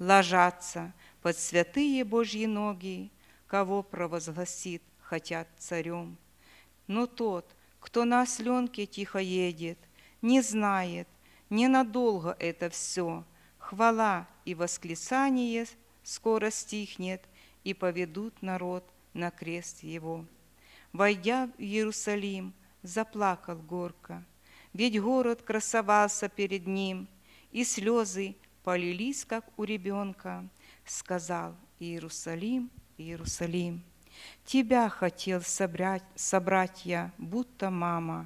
ложатся под святые Божьи ноги, кого провозгласит хотят царем. Но тот, кто на осленке тихо едет, не знает, ненадолго это все. Хвала и восклицание скоро стихнет, и поведут народ на крест его. Войдя в Иерусалим, заплакал горько, ведь город красовался перед ним, и слезы полились, как у ребенка. Сказал: Иерусалим, Иерусалим, тебя хотел собрать, собрать я, будто мама,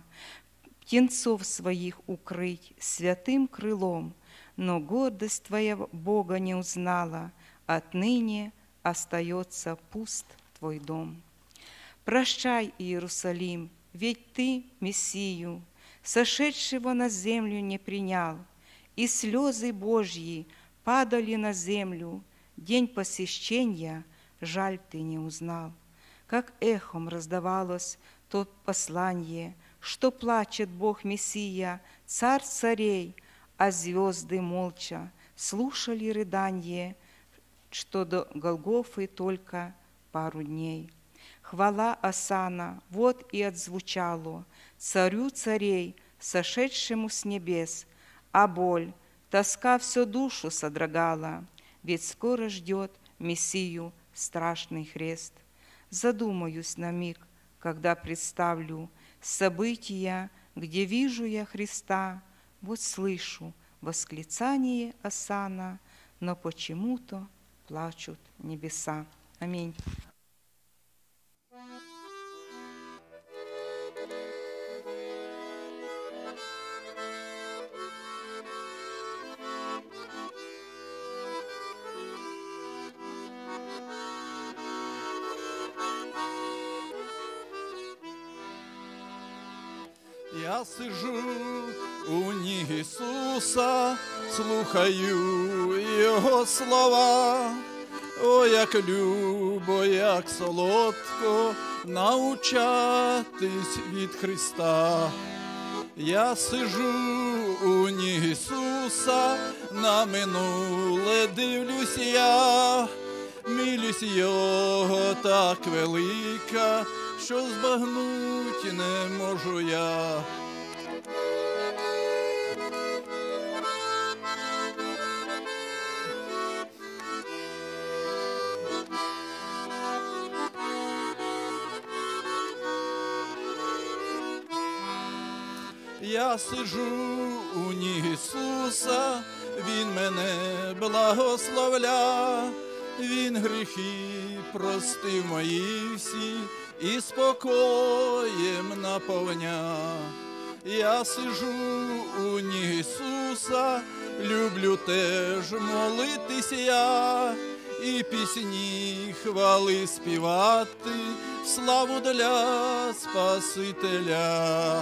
птенцов своих укрыть святым крылом, но гордость твоя Бога не узнала, отныне остается пуст твой дом. Прощай, Иерусалим, ведь ты Мессию, сошедшего на землю, не принял, и слезы Божьи падали на землю, день посещения, жаль, ты не узнал. Как эхом раздавалось то послание, что плачет Бог Мессия, царь царей, а звезды молча слушали рыдание, что до Голгофы только пару дней. Хвала осана, вот и отзвучало царю царей, сошедшему с небес, а боль, тоска всю душу содрогала, ведь скоро ждет Мессию страшный хрест. Задумаюсь на миг, когда представлю события, где вижу я Христа, вот слышу восклицание осана, но почему-то плачут небеса. Аминь. Я сижу у ніг Ісуса, слухаю Його слова. О, як любо, як солодко научатись від Христа. Я сижу у ніг Ісуса, на минуле дивлюсь я. Милість Його так велика, що збагнуть не можу я. Я сиджу у ніг Ісуса, Він мене благословля, Він гріхи простив мої всі і спокоєм наповня. Я сижу у ніг Ісуса, люблю теж молитись я, і пісні хвали співати, в славу для Спасителя.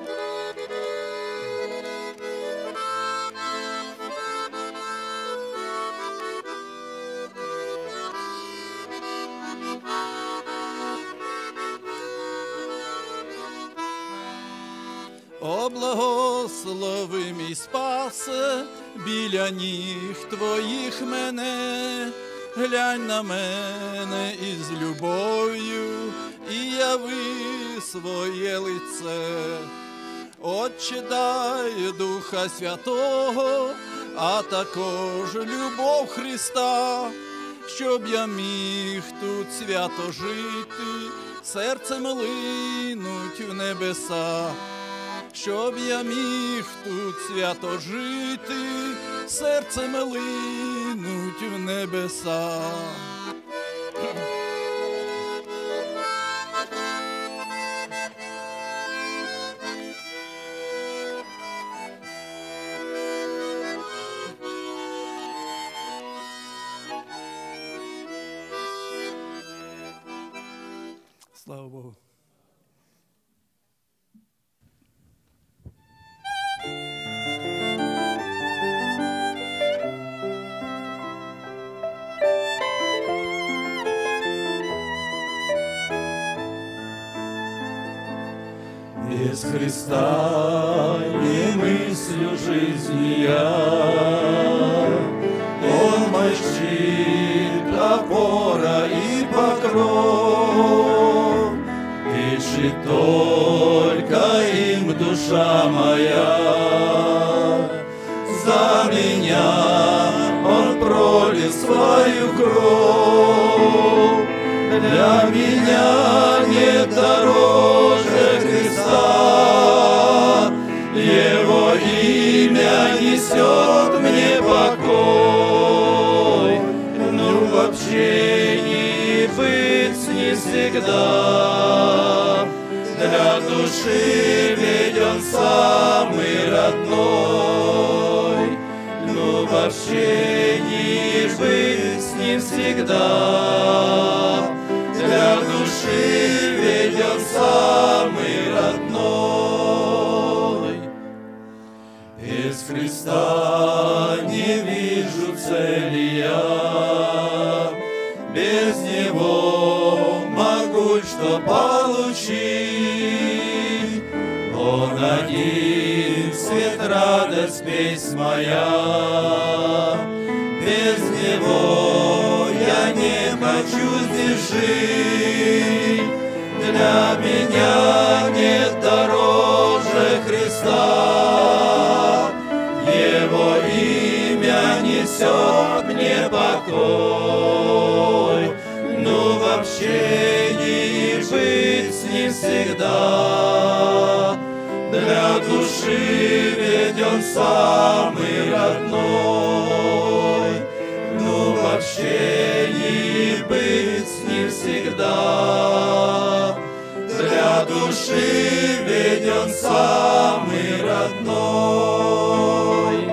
О, благослови мій Спасе, біля ніг твоїх мене, глянь на мене із любов'ю і яви своє лице. Отче, дай Духа Святого, а також любов Христа, щоб я міг тут свято жити, серцем линуть в небеса. Щоб я міг тут свято жити, серцем линуть в небеса. Слава Богу. Без Христа не мыслю жизни я. Он мой щит, опора и покров, дышит только им душа моя. За меня Он пролил свою кровь, для меня нет дороже Христа. Его имя несет мне покой, ну в общении быть с ним всегда. Для души ведь Он самый родной, ну в общении быть с ним всегда. Для души ведь Он самый родной. Без Христа не вижу цели я, без Него могу что получить. Он один свет, радость, песнь моя. Без Него я не хочу здесь жить. Для меня нет дороже Христа. Его имя несет мне покой, ну в общении быть с ним всегда. Для души ведь Он самый родной, ну в общении быть с ним всегда. Для души ведь Он самый родной.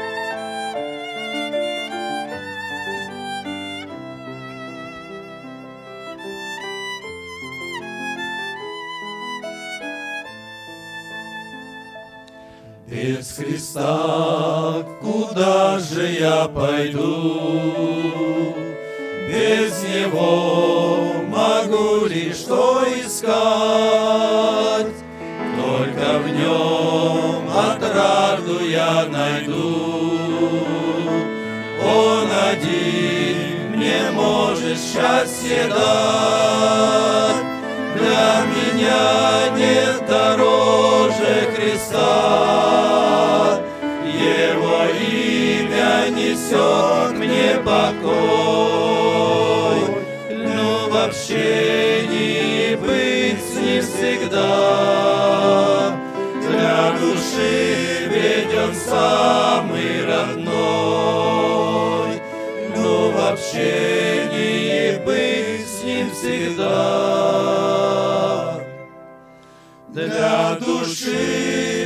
Без Христа куда же я пойду? Без Него могу ли что искать? Только в Нем отраду я найду. Он один мне может счастье дать. Для меня нет дороже Христа. Его имя несет мне покой, ну в общении быть с ним всегда. Для души ведь Он самый родной, ну в общении быть с ним всегда. Для души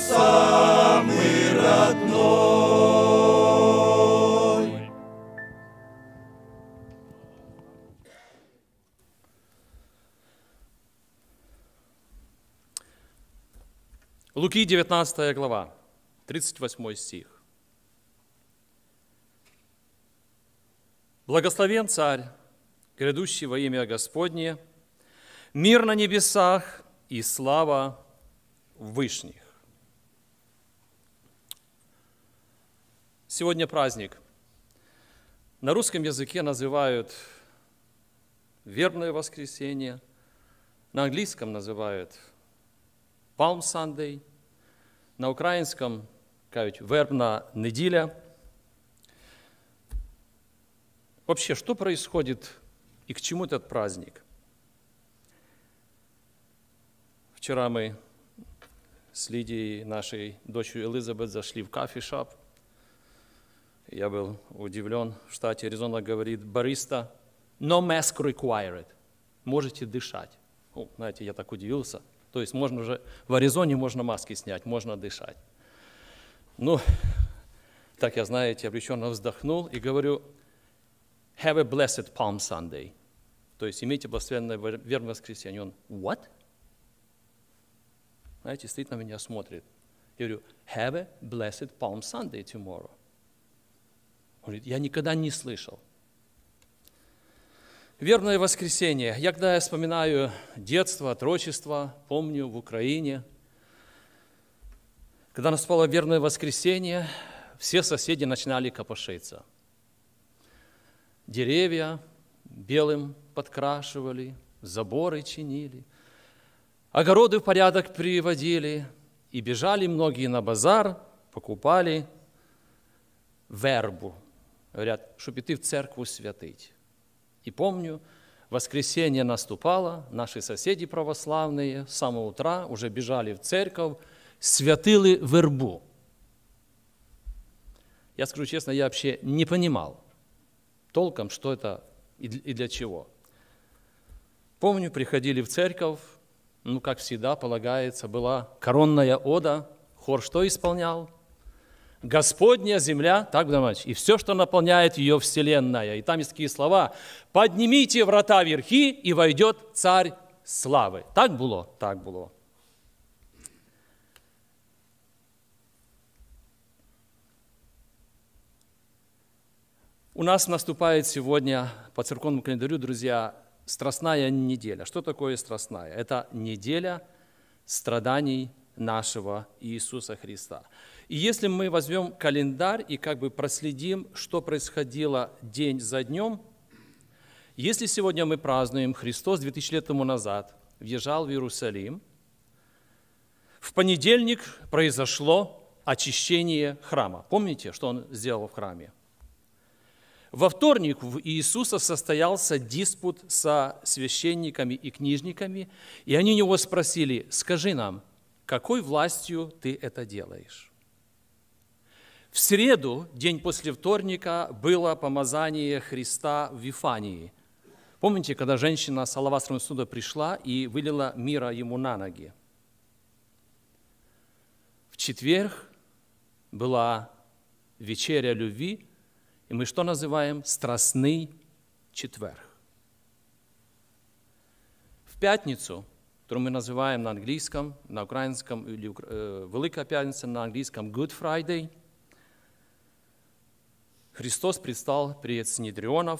самый родной. Луки, девятнадцатая глава, тридцать восьмой стих. Благословен Царь, грядущий во имя Господне, мир на небесах и слава в вышних. Сегодня праздник. На русском языке называют вербное воскресенье, на английском называют Palm Sunday, на украинском кажуть вербна неділя. Вообще, что происходит и к чему этот праздник? Вчера мы с Лидией, нашей дочерью Элизабет, зашли в кофе-шоп. Я был удивлен. В штате Аризона говорит бариста, no mask required. Можете дышать. О, знаете, я так удивился. То есть можно уже, в Аризоне можно маски снять, можно дышать. Ну, так я, знаете, облегченно вздохнул и говорю, have a blessed Palm Sunday. То есть имейте благословенное вербное воскресенье. Он, what? Знаете, стоит на меня, смотрит. Я говорю, have a blessed Palm Sunday tomorrow. Он говорит, я никогда не слышал. Вербное воскресенье. Я, когда я вспоминаю детство, отрочество, помню в Украине, когда наступало вербное воскресенье, все соседи начинали копошиться. Деревья белым подкрашивали, заборы чинили, огороды в порядок приводили, и бежали многие на базар, покупали вербу. Говорят, щоб іти в церкву святить. И помню, воскресенье наступало, наши соседи православные с самого утра уже бежали в церковь, святили вербу. Я скажу честно, я вообще не понимал толком, что это и для чего. Помню, приходили в церковь, ну, как всегда полагается, была коронная ода, хор что исполнял? Господня земля, так, думаете, и все, что наполняет ее вселенная. И там есть такие слова, поднимите врата верхи, и войдет царь славы. Так было? Так было. У нас наступает сегодня по церковному календарю, друзья, Страстная неделя. Что такое Страстная? Это неделя страданий нашего Иисуса Христа. И если мы возьмем календарь и как бы проследим, что происходило день за днем, если сегодня мы празднуем, Христос две тысячи лет тому назад въезжал в Иерусалим, в понедельник произошло очищение храма. Помните, что Он сделал в храме? Во вторник у Иисуса состоялся диспут со священниками и книжниками, и они у Него спросили, скажи нам, какой властью ты это делаешь? В среду, день после вторника, было помазание Христа в Вифании. Помните, когда женщина с алавастровым сосудом пришла и вылила мира ему на ноги? В четверг была вечеря любви, и мы что называем? Страстный четверг. В пятницу, которую мы называем на английском, на украинском, или э, Великая пятница на английском Good Friday, Христос предстал пред Синедрионов,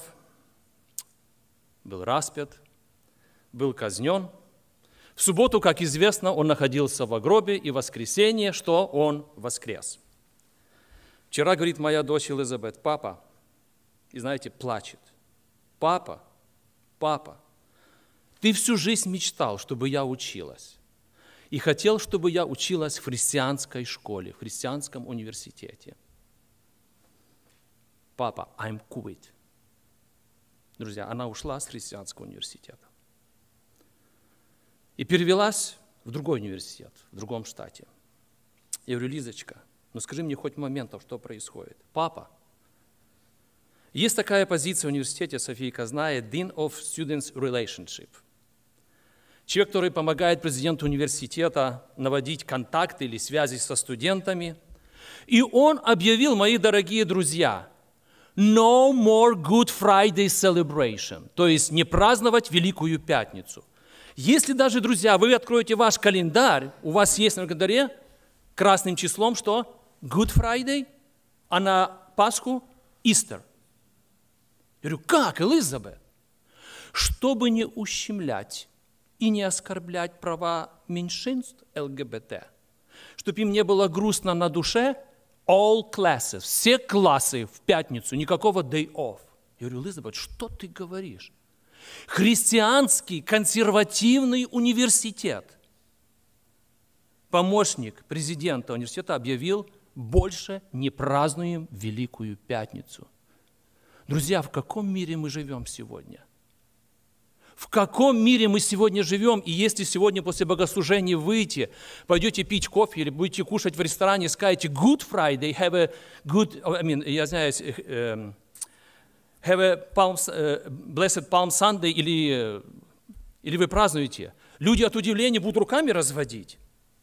был распят, был казнен. В субботу, как известно, Он находился в гробе, и в воскресенье, что Он воскрес. Вчера, говорит моя дочь Элизабет, папа, и знаете, плачет. Папа, папа, ты всю жизнь мечтал, чтобы я училась. И хотел, чтобы я училась в христианской школе, в христианском университете. Папа, I'm quit. Друзья, она ушла с христианского университета. И перевелась в другой университет, в другом штате. Я говорю, Лизочка, ну скажи мне хоть моментов, что происходит. Папа, есть такая позиция в университете, Софийка знает, Dean of Students Relationship. человек, который помогает президенту университета наводить контакты или связи со студентами. И он объявил, мои дорогие друзья, no more Good Friday celebration, то есть не праздновать Великую Пятницу. Если даже, друзья, вы откроете ваш календарь, у вас есть на календаре красным числом что? Good Friday, а на Пасху Easter. Я говорю, как, Элизабет? Чтобы не ущемлять и не оскорблять права меньшинств ЛГБТ, чтобы им не было грустно на душе, all classes, все классы в пятницу, никакого day off. Я говорю, Элизабет, что ты говоришь? Христианский консервативный университет, помощник президента университета объявил, больше не празднуем Великую Пятницу. Друзья, в каком мире мы живем сегодня? В каком мире мы сегодня живем? И если сегодня после богослужения выйти, пойдете пить кофе или будете кушать в ресторане, скажете Good Friday, have a good, I mean, я знаю, have a palm, blessed Palm Sunday, или, или вы празднуете, люди от удивления будут руками разводить.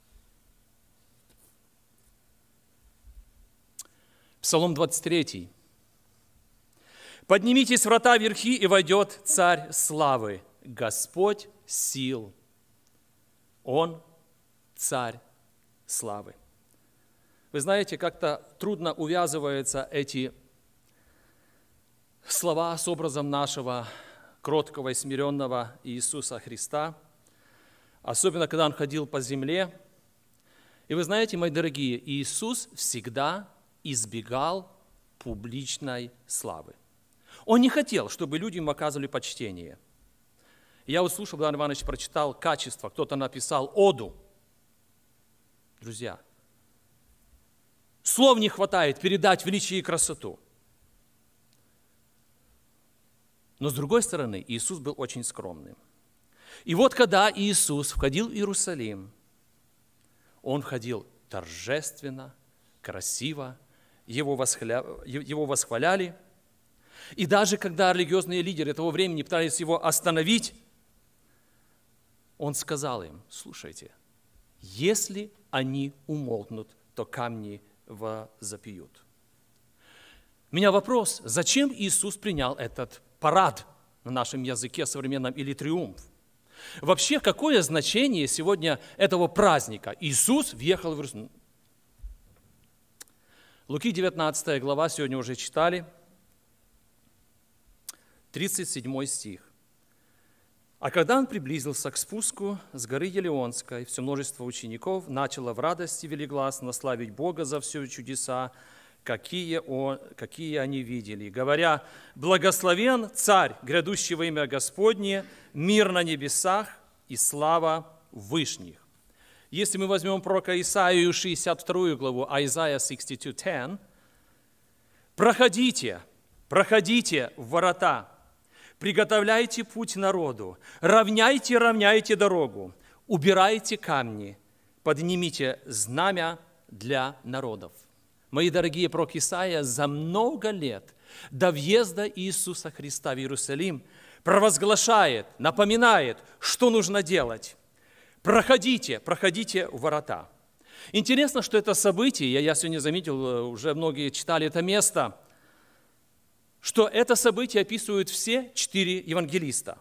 Псалом двадцать три. «Поднимитесь, врата верхи, и войдет Царь славы, Господь сил. Он Царь славы». Вы знаете, как-то трудно увязываются эти слова с образом нашего кроткого и смиренного Иисуса Христа, особенно когда Он ходил по земле. И вы знаете, мои дорогие, Иисус всегда избегал публичной славы. Он не хотел, чтобы люди ему оказывали почтение. Я вот слушал, Иван Иванович прочитал качество, кто-то написал оду. Друзья, слов не хватает передать величие и красоту. Но с другой стороны, Иисус был очень скромным. И вот когда Иисус входил в Иерусалим, Он входил торжественно, красиво, Его, восхваля... его восхваляли. И даже когда религиозные лидеры того времени пытались Его остановить, Он сказал им, слушайте, если они умолкнут, то камни возопьют. У меня вопрос, зачем Иисус принял этот парад на нашем языке современном или триумф? Вообще, какое значение сегодня этого праздника? Иисус въехал в Иерусалим. Луки девятнадцатая глава, сегодня уже читали, тридцать седьмой стих. «А когда он приблизился к спуску с горы Елеонской, все множество учеников начало в радости велигласно славить Бога за все чудеса, какие, он, какие они видели, говоря, благословен Царь, грядущий во имя Господне, мир на небесах и слава вышних». Если мы возьмем пророка Исаию шестьдесят вторую главу, Isaiah шестьдесят два десять, «Проходите, проходите в ворота, приготовляйте путь народу, равняйте, равняйте дорогу, убирайте камни, поднимите знамя для народов». Мои дорогие, пророк Исаия за много лет до въезда Иисуса Христа в Иерусалим провозглашает, напоминает, что нужно делать. Проходите, проходите в ворота. Интересно, что это событие, я сегодня заметил, уже многие читали это место, что это событие описывают все четыре евангелиста.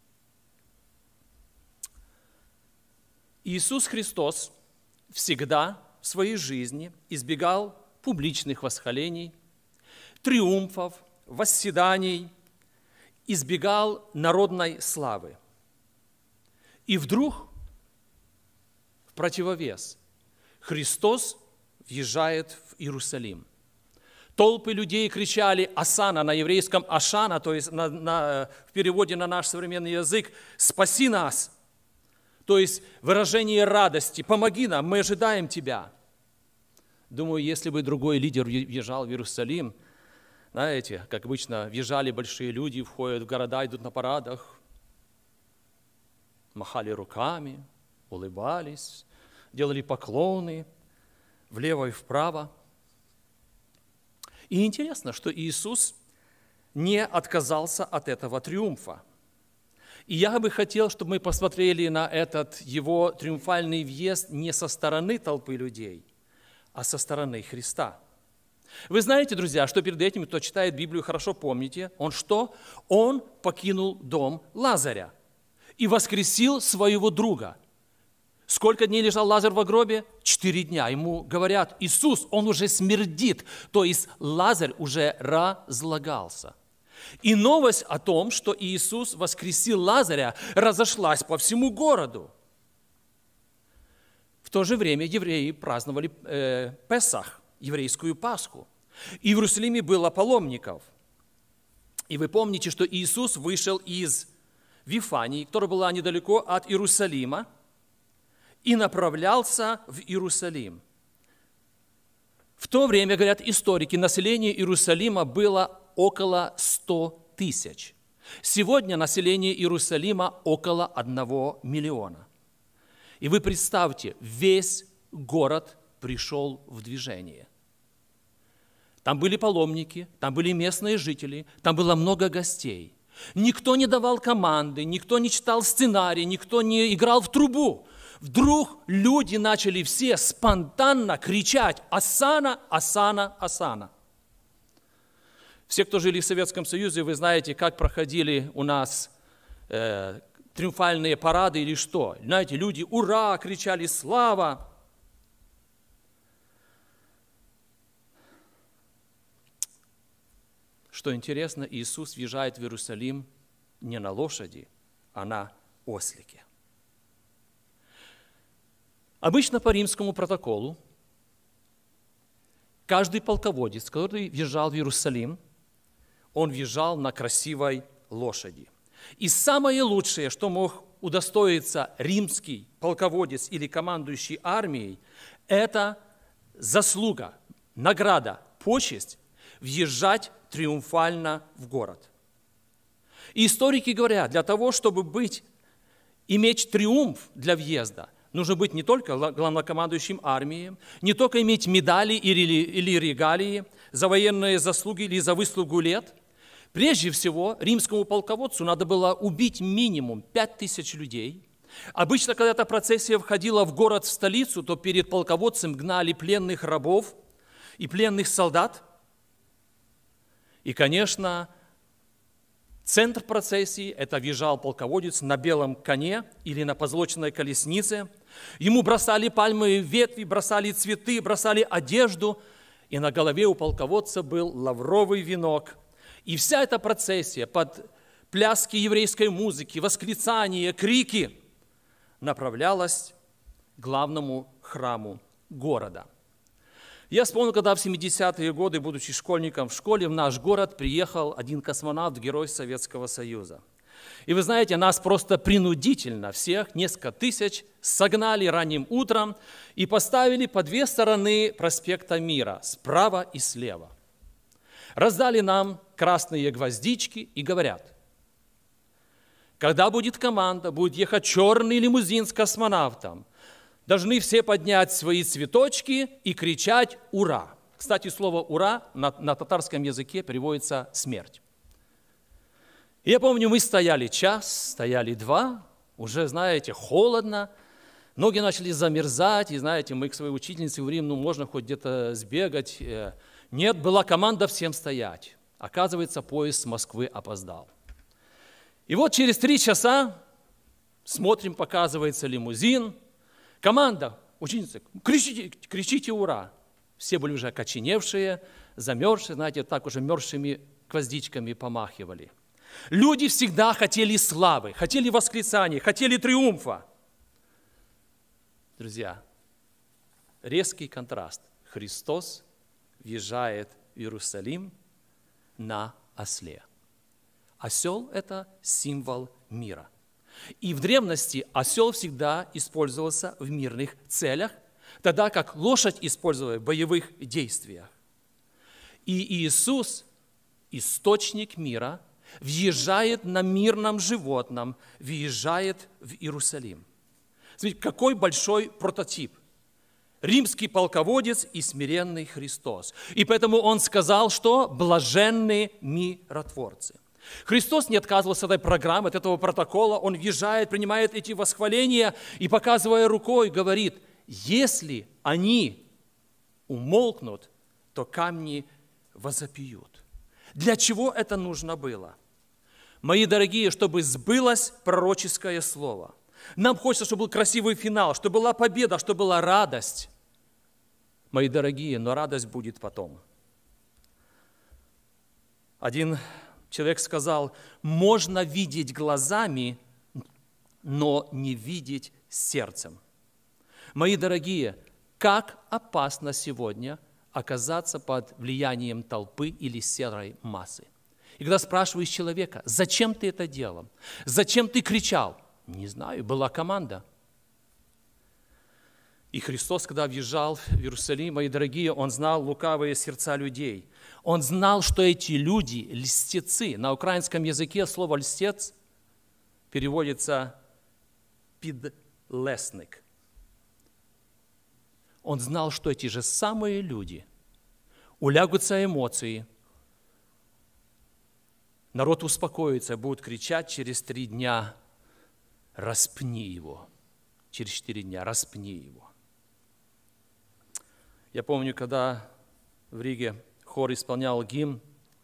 Иисус Христос всегда в своей жизни избегал публичных восхвалений, триумфов, восседаний, избегал народной славы. И вдруг, в противовес, Христос въезжает в Иерусалим. Толпы людей кричали «Осанна», на еврейском «Ашана», то есть на, на, в переводе на наш современный язык «Спаси нас», то есть выражение радости «Помоги нам, мы ожидаем Тебя». Думаю, если бы другой лидер въезжал в Иерусалим, знаете, как обычно, въезжали большие люди, входят в города, идут на парадах, махали руками, улыбались, делали поклоны влево и вправо. И интересно, что Иисус не отказался от этого триумфа. И я бы хотел, чтобы мы посмотрели на этот его триумфальный въезд не со стороны толпы людей, а со стороны Христа. Вы знаете, друзья, что перед этим, кто читает Библию, хорошо помните, он что? Он покинул дом Лазаря и воскресил своего друга. Сколько дней лежал Лазарь в гробе? Четыре дня. Ему говорят: Иисус, он уже смердит, то есть Лазарь уже разлагался. И новость о том, что Иисус воскресил Лазаря, разошлась по всему городу. В то же время евреи праздновали э, Песах, еврейскую Пасху. И в Иерусалиме было паломников. И вы помните, что Иисус вышел из Вифании, которая была недалеко от Иерусалима, и направлялся в Иерусалим. В то время, говорят историки, население Иерусалима было около ста тысяч. Сегодня население Иерусалима около одного миллиона. И вы представьте, весь город пришел в движение. Там были паломники, там были местные жители, там было много гостей. Никто не давал команды, никто не читал сценарий, никто не играл в трубу. Вдруг люди начали все спонтанно кричать: «Осанна, осанна, осанна». Все, кто жили в Советском Союзе, вы знаете, как проходили у нас э, триумфальные парады или что. Знаете, люди «Ура!» кричали «Слава!». Что интересно, Иисус въезжает в Иерусалим не на лошади, а на ослике. Обычно по римскому протоколу каждый полководец, который въезжал в Иерусалим, он въезжал на красивой лошади. И самое лучшее, что мог удостоиться римский полководец или командующий армией, это заслуга, награда, почесть въезжать триумфально в город. И историки говорят, для того, чтобы быть, иметь триумф для въезда, нужно быть не только главнокомандующим армией, не только иметь медали или, или регалии за военные заслуги или за выслугу лет. Прежде всего, римскому полководцу надо было убить минимум пять тысяч людей. Обычно, когда эта процессия входила в город, в столицу, то перед полководцем гнали пленных рабов и пленных солдат. И, конечно, центр процессии – это въезжал полководец на белом коне или на позолоченной колеснице. Ему бросали пальмовые ветви, бросали цветы, бросали одежду, и на голове у полководца был лавровый венок. И вся эта процессия под пляски еврейской музыки, восклицания, крики направлялась к главному храму города. Я вспомнил, когда в семидесятые годы, будучи школьником в школе, в наш город приехал один космонавт, герой Советского Союза. И вы знаете, нас просто принудительно всех, несколько тысяч, согнали ранним утром и поставили по две стороны проспекта Мира, справа и слева. Раздали нам красные гвоздички и говорят: когда будет команда, будет ехать черный лимузин с космонавтом, должны все поднять свои цветочки и кричать «Ура!». Кстати, слово «ура» на, на татарском языке переводится «смерть». И я помню, мы стояли час, стояли два, уже, знаете, холодно, ноги начали замерзать, и, знаете, мы к своей учительнице говорим: ну, можно хоть где-то сбегать. Нет, была команда всем стоять. Оказывается, поезд с Москвы опоздал. И вот через три часа смотрим, показывается лимузин. Команда, ученица, кричите, кричите «Ура!». Все были уже окоченевшие, замерзшие, знаете, так уже мерзшими гвоздичками помахивали. Люди всегда хотели славы, хотели восклицаний, хотели триумфа. Друзья, резкий контраст. Христос въезжает в Иерусалим на осле. Осел – это символ мира. И в древности осел всегда использовался в мирных целях, тогда как лошадь использовалась в боевых действиях. И Иисус, источник мира, въезжает на мирном животном, въезжает в Иерусалим. Смотрите, какой большой прототип. Римский полководец и смиренный Христос. И поэтому он сказал, что блаженны миротворцы. Христос не отказывался от этой программы, от этого протокола. Он въезжает, принимает эти восхваления и, показывая рукой, говорит, если они умолкнут, то камни возопьют. Для чего это нужно было? Мои дорогие, чтобы сбылось пророческое слово. Нам хочется, чтобы был красивый финал, чтобы была победа, чтобы была радость. Мои дорогие, но радость будет потом. Один человек сказал, можно видеть глазами, но не видеть сердцем. Мои дорогие, как опасно сегодня оказаться под влиянием толпы или серой массы. И когда спрашиваешь человека, зачем ты это делал? Зачем ты кричал? Не знаю, была команда. И Христос, когда въезжал в Иерусалим, мои дорогие, Он знал лукавые сердца людей. Он знал, что эти люди – льстецы. На украинском языке слово «льстец» переводится «підлесник». Он знал, что эти же самые люди улягутся эмоции, народ успокоится, будет кричать через три дня «распни его». Через четыре дня «распни его». Я помню, когда в Риге хор исполнял гимн,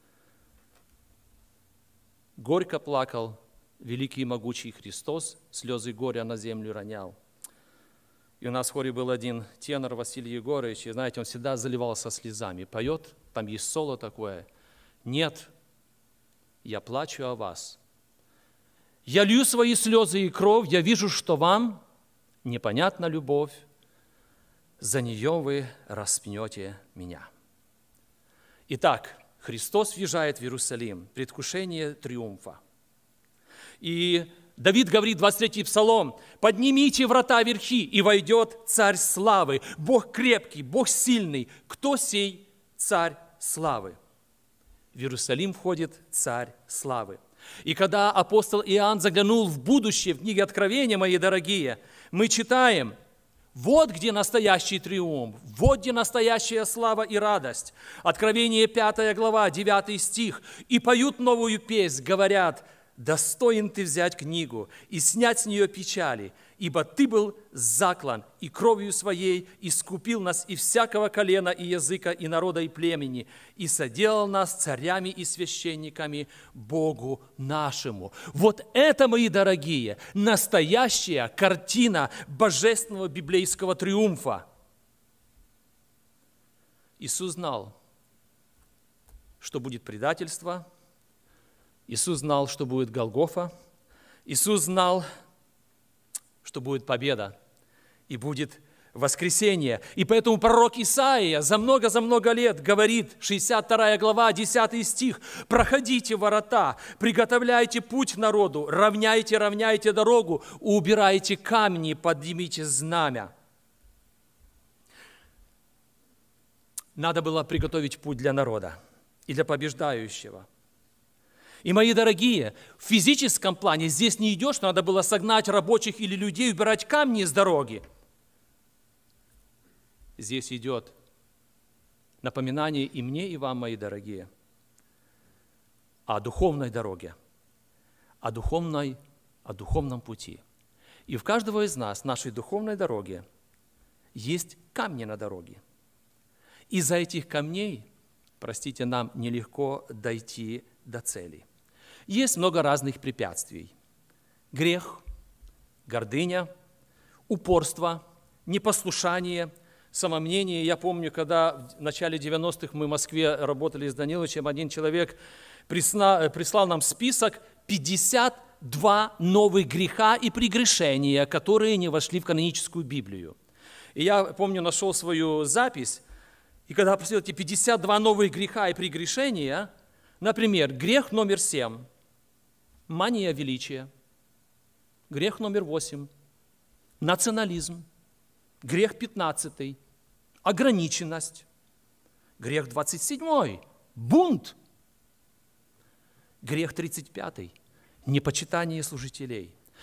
горько плакал великий и могучий Христос, слезы горя на землю ронял. И у нас в хоре был один тенор Василий Егорович, и знаете, он всегда заливался слезами, поет, там есть соло такое. Нет, я плачу о вас. Я лью свои слезы и кровь, я вижу, что вам непонятна любовь, за нее вы распнете меня. Итак, Христос въезжает в Иерусалим, предвкушение триумфа. И Давид говорит, двадцать третий псалом, «Поднимите врата верхи, и войдет царь славы, Бог крепкий, Бог сильный. Кто сей царь славы?» В Иерусалим входит царь славы. И когда апостол Иоанн заглянул в будущее, в книге Откровения, мои дорогие, мы читаем, вот где настоящий триумф, вот где настоящая слава и радость. Откровение пятая глава, девятый стих. «И поют новую песнь, говорят, достоин ты взять книгу и снять с нее печали, ибо ты был заклан, и кровью своей искупил нас и всякого колена, и языка, и народа, и племени, и соделал нас царями и священниками Богу нашему». Вот это, мои дорогие, настоящая картина божественного библейского триумфа. Иисус знал, что будет предательство. Иисус знал, что будет Голгофа. Иисус знал, что будет победа и будет воскресение. И поэтому пророк Исаия за много-за много лет говорит, шестьдесят вторая глава, десятый стих, «Проходите ворота, приготовляйте путь народу, равняйте, равняйте дорогу, убирайте камни, поднимите знамя». Надо было приготовить путь для народа и для побеждающего. И, мои дорогие, в физическом плане здесь не идет, что надо было согнать рабочих или людей, убирать камни с дороги. Здесь идет напоминание и мне, и вам, мои дорогие, о духовной дороге, о, духовной, о духовном пути. И в каждого из нас, нашей духовной дороге, есть камни на дороге. Из-за этих камней, простите, нам нелегко дойти до цели. Есть много разных препятствий. Грех, гордыня, упорство, непослушание, самомнение. Я помню, когда в начале девяностых мы в Москве работали с Даниловичем, один человек прислал, прислал нам список пятьдесят два новых греха и прегрешения, которые не вошли в каноническую Библию. И я помню, нашел свою запись, и когда просил эти пятьдесят два новых греха и прегрешения, например, грех номер семь – мания величия. Грех номер восемь – национализм. Грех пятнадцатый – ограниченность. Грех двадцать седьмой – бунт. Грех тридцать пятый – непочитание служителей.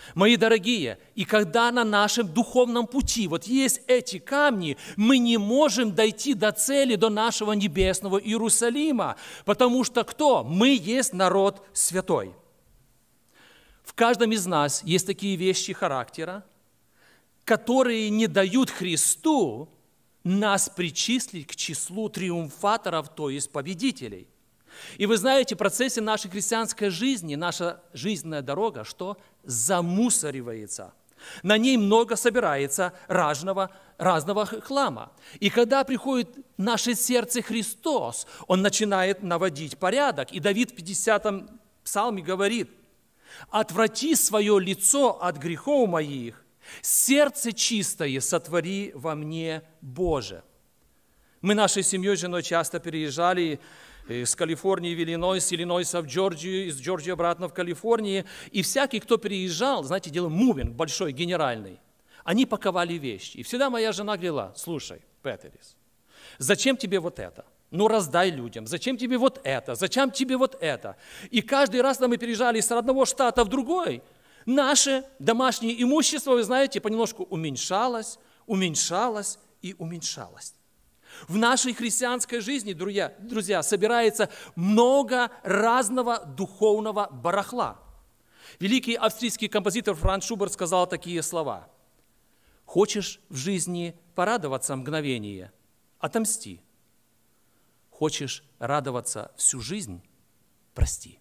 Мои дорогие, и когда на нашем духовном пути вот есть эти камни, мы не можем дойти до цели, до нашего небесного Иерусалима, потому что кто? Мы есть народ святой. В каждом из нас есть такие вещи характера, которые не дают Христу нас причислить к числу триумфаторов, то есть победителей. И вы знаете, в процессе нашей христианской жизни, наша жизненная дорога, что замусоривается. На ней много собирается разного, разного хлама. И когда приходит в наше сердце Христос, Он начинает наводить порядок. И Давид в пятидесятом псалме говорит: «Отврати свое лицо от грехов моих, сердце чистое сотвори во мне, Боже». Мы нашей семьей, женой часто переезжали из Калифорнии в Иллинойс, с Иллинойса в Джорджию, из Джорджии обратно в Калифорнию. И всякий, кто переезжал, знаете, делал мувинг большой, генеральный. Они паковали вещи. И всегда моя жена говорила: слушай, Петерис, зачем тебе вот это? Ну, раздай людям. Зачем тебе вот это? Зачем тебе вот это? И каждый раз, когда мы переезжали с одного штата в другой, наше домашнее имущество, вы знаете, понемножку уменьшалось, уменьшалось и уменьшалось. В нашей христианской жизни, друзья, друзья, собирается много разного духовного барахла. Великий австрийский композитор Франц Шуберт сказал такие слова: «Хочешь в жизни порадоваться мгновение? Отомсти. Хочешь радоваться всю жизнь? Прости».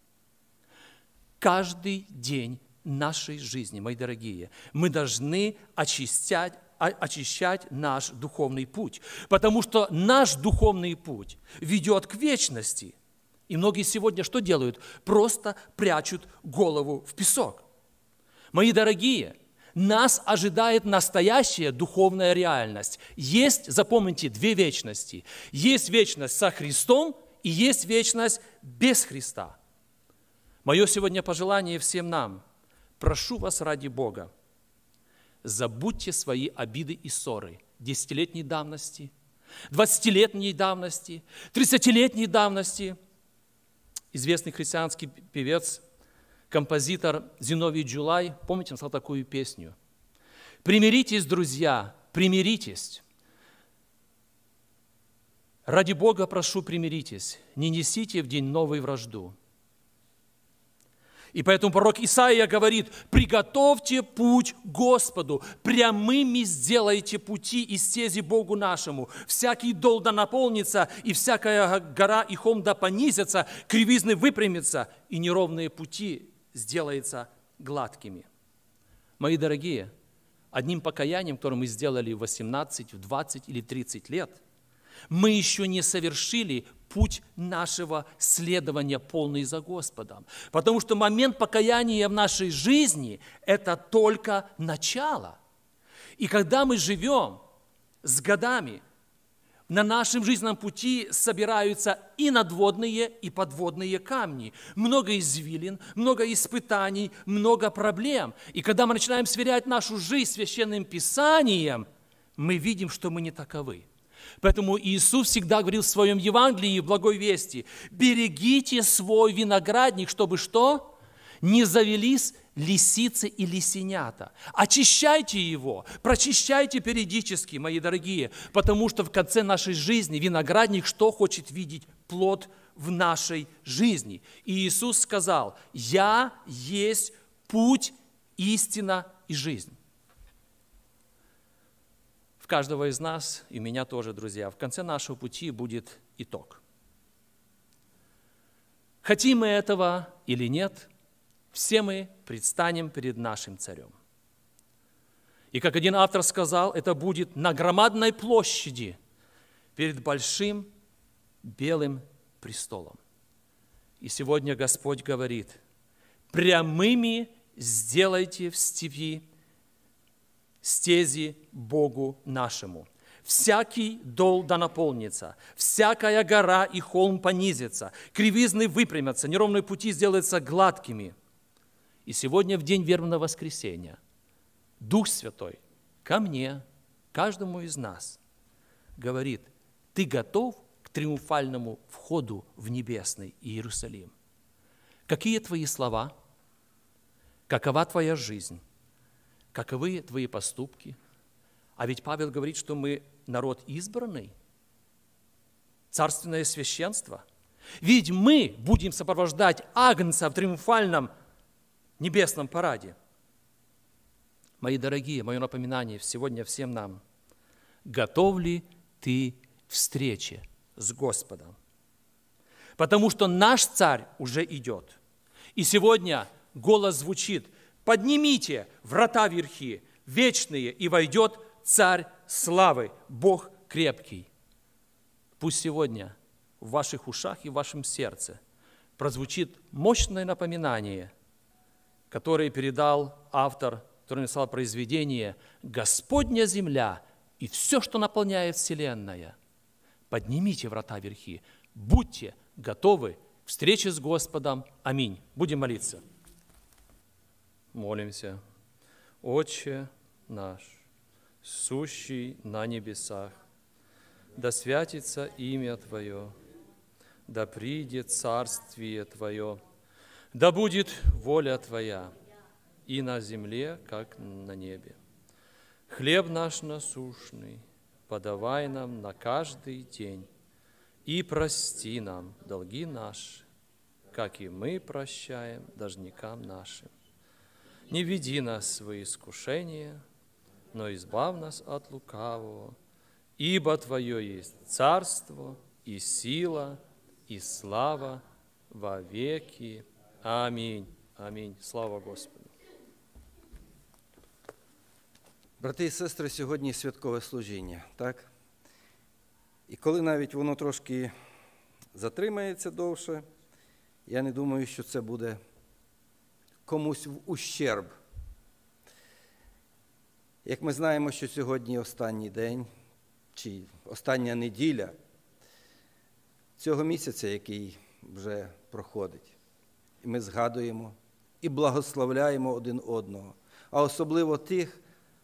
Каждый день нашей жизни, мои дорогие, мы должны очищать очищать наш духовный путь, потому что наш духовный путь ведет к вечности. И многие сегодня что делают? Просто прячут голову в песок. Мои дорогие, нас ожидает настоящая духовная реальность. Есть, запомните, две вечности. Есть вечность со Христом и есть вечность без Христа. Мое сегодня пожелание всем нам: прошу вас ради Бога, забудьте свои обиды и ссоры десятилетней давности, двадцатилетней давности, тридцатилетней давности. Известный христианский певец, композитор Зиновий Джулай, помните, он сказал такую песню: «Примиритесь, друзья, примиритесь. Ради Бога прошу, примиритесь, не несите в день новой вражду». И поэтому пророк Исаия говорит: «Приготовьте путь Господу, прямыми сделайте пути и стези Богу нашему. Всякий дол да наполнится, и всякая гора и холм да понизятся, кривизны выпрямятся, и неровные пути сделаются гладкими». Мои дорогие, одним покаянием, которое мы сделали в восемнадцать, в двадцать или тридцать лет, мы еще не совершили путь нашего следования полный за Господом. Потому что момент покаяния в нашей жизни – это только начало. И когда мы живем с годами, на нашем жизненном пути собираются и надводные, и подводные камни. Много извилин, много испытаний, много проблем. И когда мы начинаем сверять нашу жизнь с Священным Писанием, мы видим, что мы не таковы. Поэтому Иисус всегда говорил в своем Евангелии, в Благой Вести: берегите свой виноградник, чтобы что? Не завелись лисицы и лисенята. Очищайте его, прочищайте периодически, мои дорогие, потому что в конце нашей жизни виноградник что хочет видеть? Плод в нашей жизни. И Иисус сказал: «Я есть путь, истина и жизнь». В каждого из нас, и меня тоже, друзья, в конце нашего пути будет итог. Хотим мы этого или нет, все мы предстанем перед нашим царем. И как один автор сказал, это будет на громадной площади перед большим белым престолом. И сегодня Господь говорит: прямыми сделайте в степи стези Богу нашему. Всякий дол да наполнится, всякая гора и холм понизится, кривизны выпрямятся, неровные пути сделаются гладкими. И сегодня, в день вербного воскресения, Дух Святой ко мне, каждому из нас, говорит: ты готов к триумфальному входу в небесный Иерусалим? Какие твои слова? какова твоя жизнь, каковы твои поступки. А ведь Павел говорит, что мы народ избранный, царственное священство. Ведь мы будем сопровождать Агнца в триумфальном небесном параде. Мои дорогие, мое напоминание сегодня всем нам. Готов ли ты к встрече с Господом? Потому что наш царь уже идет. И сегодня голос звучит: поднимите врата верхи, вечные, и войдет царь славы, Бог крепкий. Пусть сегодня в ваших ушах и в вашем сердце прозвучит мощное напоминание, которое передал автор, который написал произведение «Господня земля и все, что наполняет вселенная». Поднимите врата верхи, будьте готовы к встрече с Господом. Аминь. Будем молиться. Молимся. Отче наш, сущий на небесах, да святится имя Твое, да придет царствие Твое, да будет воля Твоя и на земле, как на небе. Хлеб наш насущный подавай нам на каждый день, и прости нам долги наши, как и мы прощаем должникам нашим. Не веди нас в свои искушения, но избавь нас от лукавого, ибо Твое есть царство и сила и слава во веки. Аминь. Амінь. Слава Господу. Брати і сестри, сьогодні святкове служіння, так? І коли навіть воно трошки затримається довше, я не думаю, що це буде комусь в ущерб. Як ми знаємо, що сьогодні останній день, чи остання неділя цього місяця, який вже проходить. І ми згадуємо і благословляємо один одного, а особливо тих,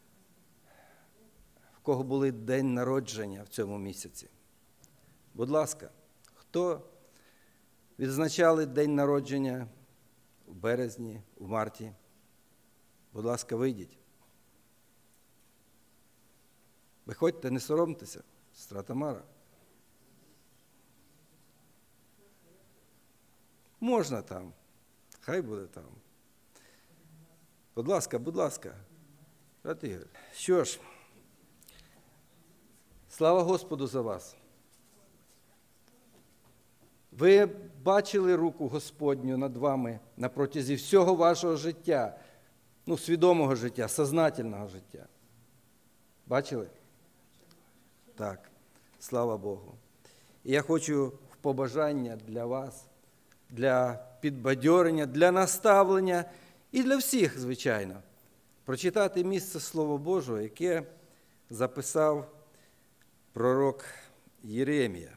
в кого були день народження в цьому місяці. Будь ласка, хто відзначали день народження в березні, в марті, будь ласка, вийдіть. Виходьте, не соромтеся, сестра Тамара. Можна там, хай буде там. Будь ласка, будь ласка. Брат Ігор. Що ж, слава Господу за вас. Ви бачили руку Господню над вами на протязі всього вашого життя, ну, свідомого життя, сознательного життя. Бачили? Так, слава Богу. І я хочу в побажання для вас, для підбадьорення, для наставлення і для всіх, звичайно, прочитати місце Слова Божого, яке записав пророк Єремія.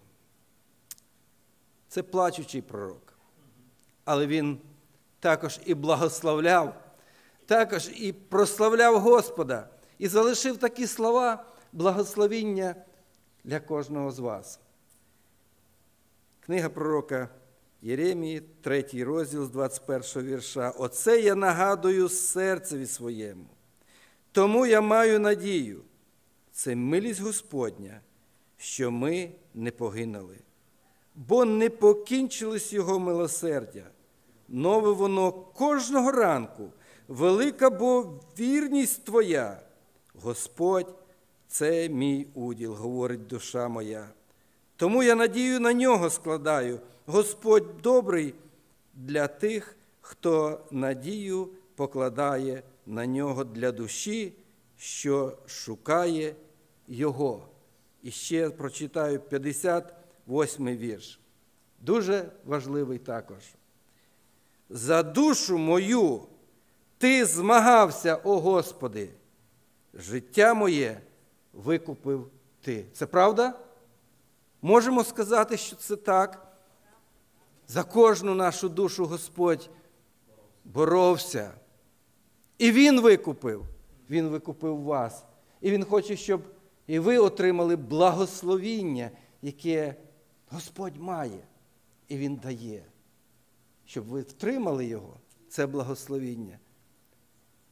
Це плачучий пророк, але він також і благословляв, також і прославляв Господа, і залишив такі слова благословіння для кожного з вас. Книга пророка Єремії, третій розділ з двадцять першого вірша. «Оце я нагадую серцеві своєму, тому я маю надію, це милість Господня, що ми не погинули. Бо не покінчилось його милосердя, нове воно кожного ранку, велика бо вірність Твоя. Господь, це мій уділ, говорить душа моя. Тому я надію на нього складаю. Господь добрий для тих, хто надію покладає на нього для душі, що шукає його». І ще прочитаю п'ятдесят восьмий вірш. Дуже важливий також. «За душу мою ти змагався, о Господи, життя моє викупив ти». Це правда? Можемо сказати, що це так? За кожну нашу душу Господь боровся. І Він викупив. Він викупив вас. І Він хоче, щоб і ви отримали благословіння, яке Господь має. І Він дає. Щоб ви втримали його, це благословіння.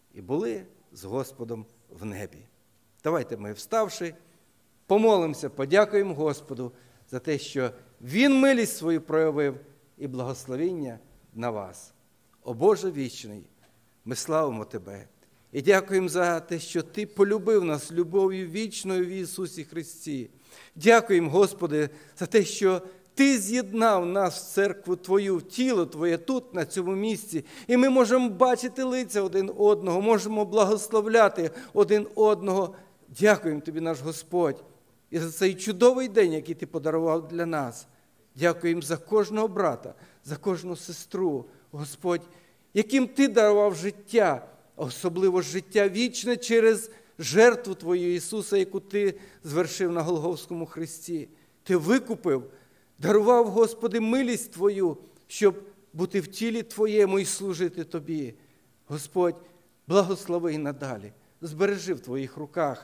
і були з Господом в небі. Давайте ми, вставши, помолимося, подякуємо Господу за те, що Він милість свою проявив і благословіння на вас. О Боже вічний, ми славимо Тебе і дякуємо за те, що Ти полюбив нас любов'ю вічною в Ісусі Христі. Дякуємо, Господи, за те, що Ти з'єднав нас в церкву Твою, в тіло Твоє тут, на цьому місці. І ми можемо бачити лиця один одного, можемо благословляти один одного. Дякуємо Тобі, наш Господь, і за цей чудовий день, який Ти подарував для нас. Дякуємо за кожного брата, за кожну сестру, Господь, яким Ти дарував життя, особливо життя вічне через жертву Твою, Ісуса, яку Ти звершив на Голгофському хресті. Ти викупив, дарував, Господи, милість Твою, щоб бути в тілі Твоєму і служити Тобі. Господь, благослови і надалі, збережи в Твоїх руках.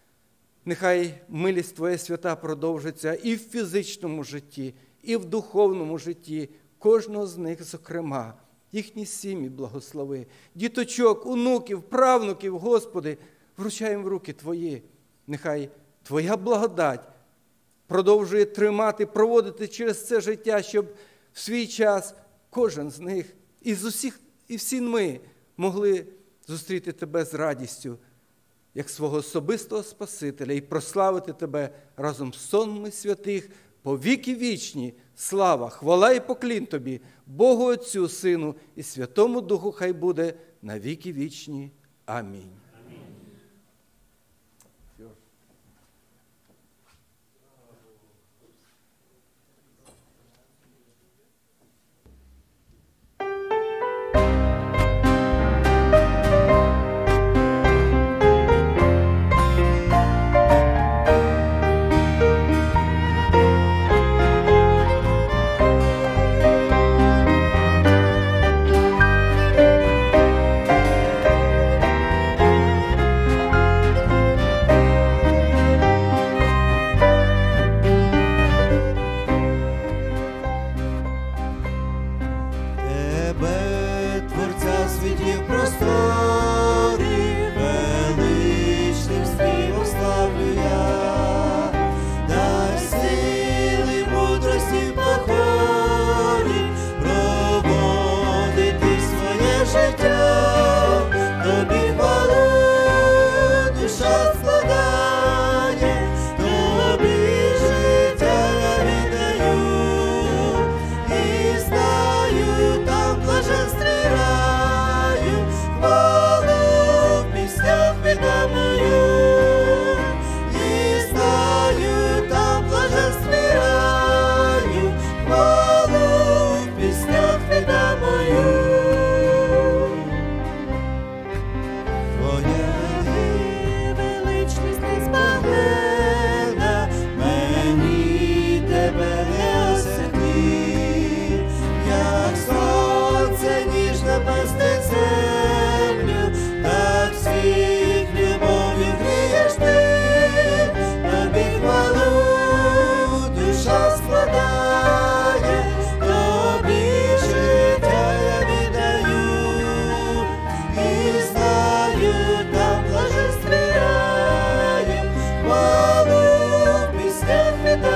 Нехай милість Твоя свята продовжиться і в фізичному житті, і в духовному житті, кожного з них, зокрема, їхні сім'ї благослови, діточок, онуків, правнуків, Господи, вручаємо в руки Твої. Нехай Твоя благодать продовжує тримати, проводити через це життя, щоб в свій час кожен з них і з усіх, і всі ми могли зустріти Тебе з радістю, як свого особистого Спасителя, і прославити Тебе разом з сонмами святих по віки вічні. Слава, хвала і поклін Тобі, Богу Отцю, Сину і Святому Духу хай буде на віки вічні. Амінь.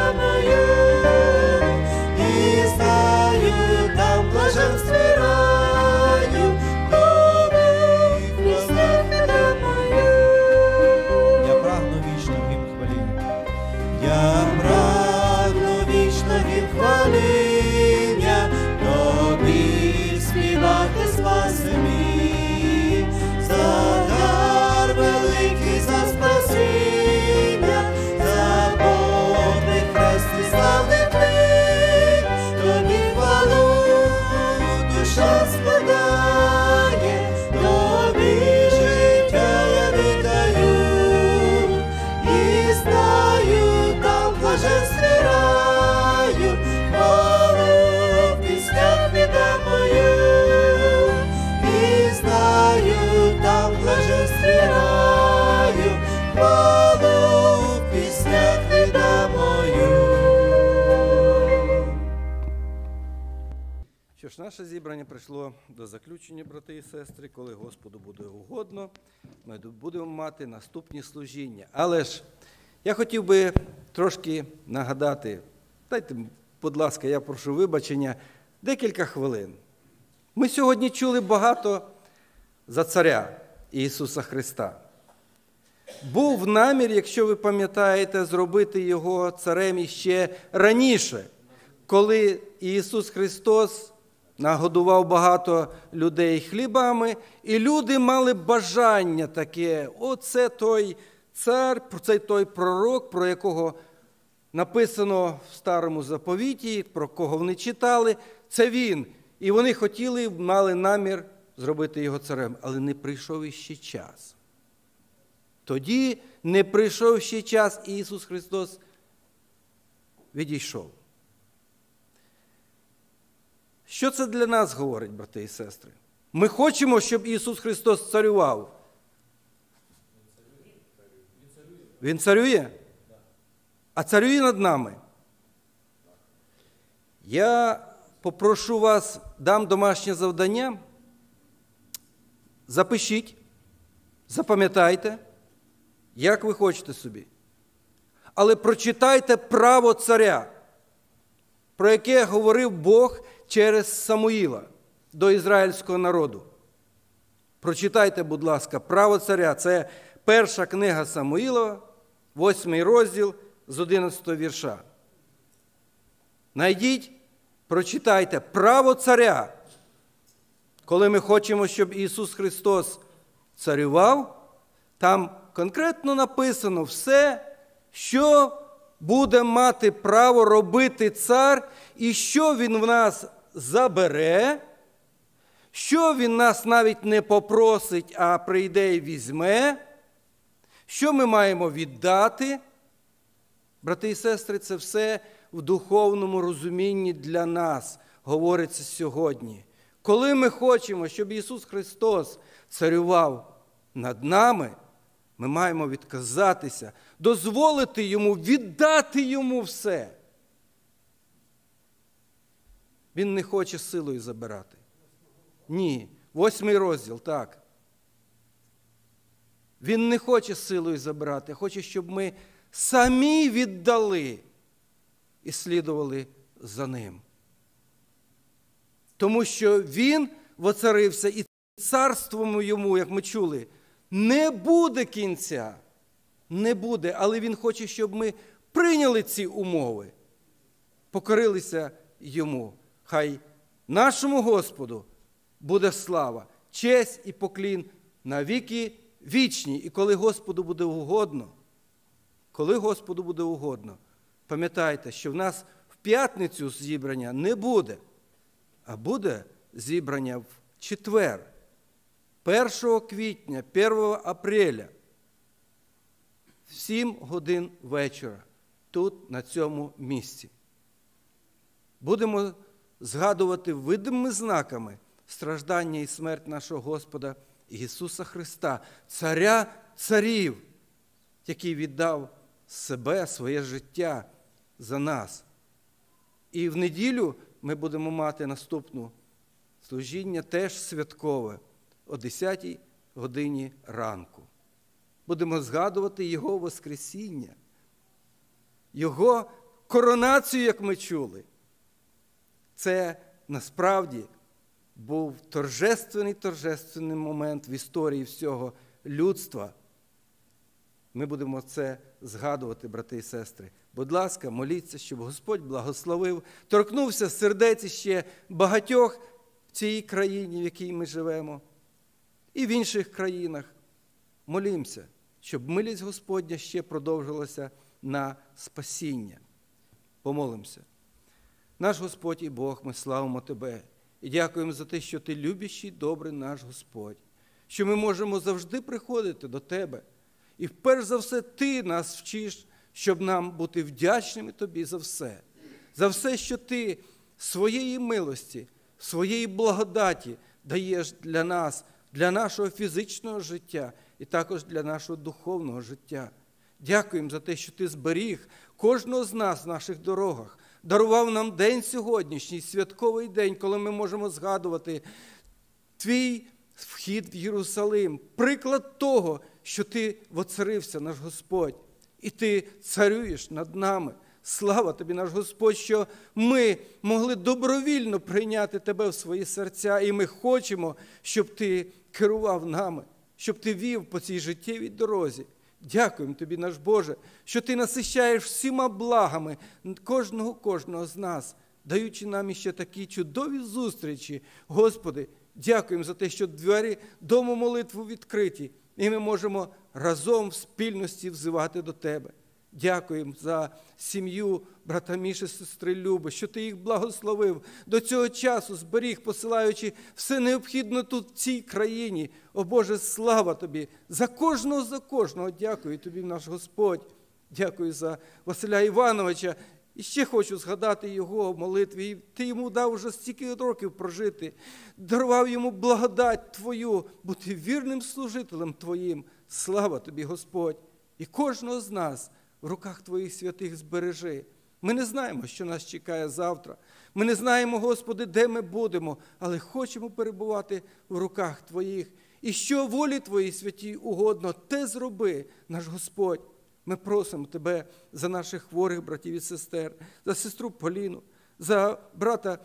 І знаю, там блаженстві рай. Що ж, наше зібрання прийшло до заключення, брати і сестри, коли Господу буде угодно, ми будемо мати наступні служіння. Але ж я хотів би трошки нагадати, дайте, будь ласка, я прошу вибачення, декілька хвилин. Ми сьогодні чули багато за царя Ісуса Христа. Був намір, якщо ви пам'ятаєте, зробити його царем іще раніше, коли Ісус Христос нагодував багато людей хлібами, і люди мали бажання таке, оце той цар, це той пророк, про якого написано в Старому Заповіті, про кого вони читали, це він. І вони хотіли, мали намір зробити його царем, але не прийшов іще час. Тоді не прийшов ще час, і Ісус Христос відійшов. Що це для нас говорить, брати і сестри? Ми хочемо, щоб Ісус Христос царював. Він царює? А царює над нами. Я попрошу вас, дам домашнє завдання. Запишіть, запам'ятайте, як ви хочете собі. Але прочитайте право царя, про яке говорив Бог через Самуїла до ізраїльського народу. Прочитайте, будь ласка, право царя. Це перша книга Самуїлова, восьмий розділ з одинадцятого вірша. Найдіть, прочитайте право царя. Коли ми хочемо, щоб Ісус Христос царював, там конкретно написано все, що буде мати право робити цар, і що він в нас забере, що він нас навіть не попросить, а прийде і візьме, що ми маємо віддати. Брати і сестри, це все в духовному розумінні для нас говориться сьогодні. Коли ми хочемо, щоб Ісус Христос царював над нами, ми маємо відказатися, дозволити Йому, віддати Йому все. Він не хоче силою забирати. Ні. Восьмий розділ, так. Він не хоче силою забирати, а хоче, щоб ми самі віддали і слідували за Ним. Тому що Він воцарився, і царством Йому, як ми чули, не буде кінця. Не буде, але Він хоче, щоб ми прийняли ці умови, покорилися Йому. Хай нашому Господу буде слава, честь і поклін на віки вічні. І коли Господу буде угодно, коли Господу буде угодно, пам'ятайте, що в нас в п'ятницю зібрання не буде, а буде зібрання в четвер, першого квітня, першого апреля, в сім годин вечора, тут, на цьому місці. Будемо згадувати видимими знаками страждання і смерть нашого Господа Ісуса Христа, царя царів, який віддав себе, своє життя за нас. І в неділю ми будемо мати наступне служіння, теж святкове, о десятій годині ранку. Будемо згадувати Його воскресіння, Його коронацію, як ми чули. Це насправді був торжественний-торжественний момент в історії всього людства. Ми будемо це згадувати, брати і сестри. Будь ласка, моліться, щоб Господь благословив, торкнувся сердець ще багатьох в цій країні, в якій ми живемо, і в інших країнах. Молімося, щоб милість Господня ще продовжилася на спасіння. Помолимося. Наш Господь і Бог, ми славимо Тебе і дякуємо за те, що Ти любящий, добрий наш Господь, що ми можемо завжди приходити до Тебе. І перш за все Ти нас вчиш, щоб нам бути вдячними Тобі за все. За все, що Ти своєї милості, своєї благодаті даєш для нас, для нашого фізичного життя і також для нашого духовного життя. Дякуємо за те, що Ти зберіг кожного з нас в наших дорогах, дарував нам день сьогоднішній, святковий день, коли ми можемо згадувати Твій вхід в Єрусалим, приклад того, що Ти воцарився, наш Господь, і Ти царюєш над нами. Слава Тобі, наш Господь, що ми могли добровільно прийняти Тебе в свої серця, і ми хочемо, щоб Ти керував нами, щоб Ти вів по цій життєвій дорозі. Дякуємо Тобі, наш Боже, що Ти насищаєш всіма благами кожного, кожного з нас, даючи нам іще такі чудові зустрічі. Господи, дякуємо за те, що двері дому молитву відкриті, і ми можемо разом в спільності взивати до Тебе. Дякуємо за сім'ю брата Міші, сестри Люби, що Ти їх благословив до цього часу, зберіг, посилаючи все необхідне тут, в цій країні. О Боже, слава Тобі! За кожного, за кожного дякую Тобі, наш Господь. Дякую за Василя Івановича. І ще хочу згадати його в молитві. І Ти йому дав вже стільки років прожити. Дарував йому благодать Твою, бути вірним служителем Твоїм. Слава Тобі, Господь! І кожного з нас в руках Твоїх святих збережи. Ми не знаємо, що нас чекає завтра. Ми не знаємо, Господи, де ми будемо, але хочемо перебувати в руках Твоїх. І що волі Твоїй святій угодно, те зроби, наш Господь. Ми просимо Тебе за наших хворих братів і сестер, за сестру Поліну, за брата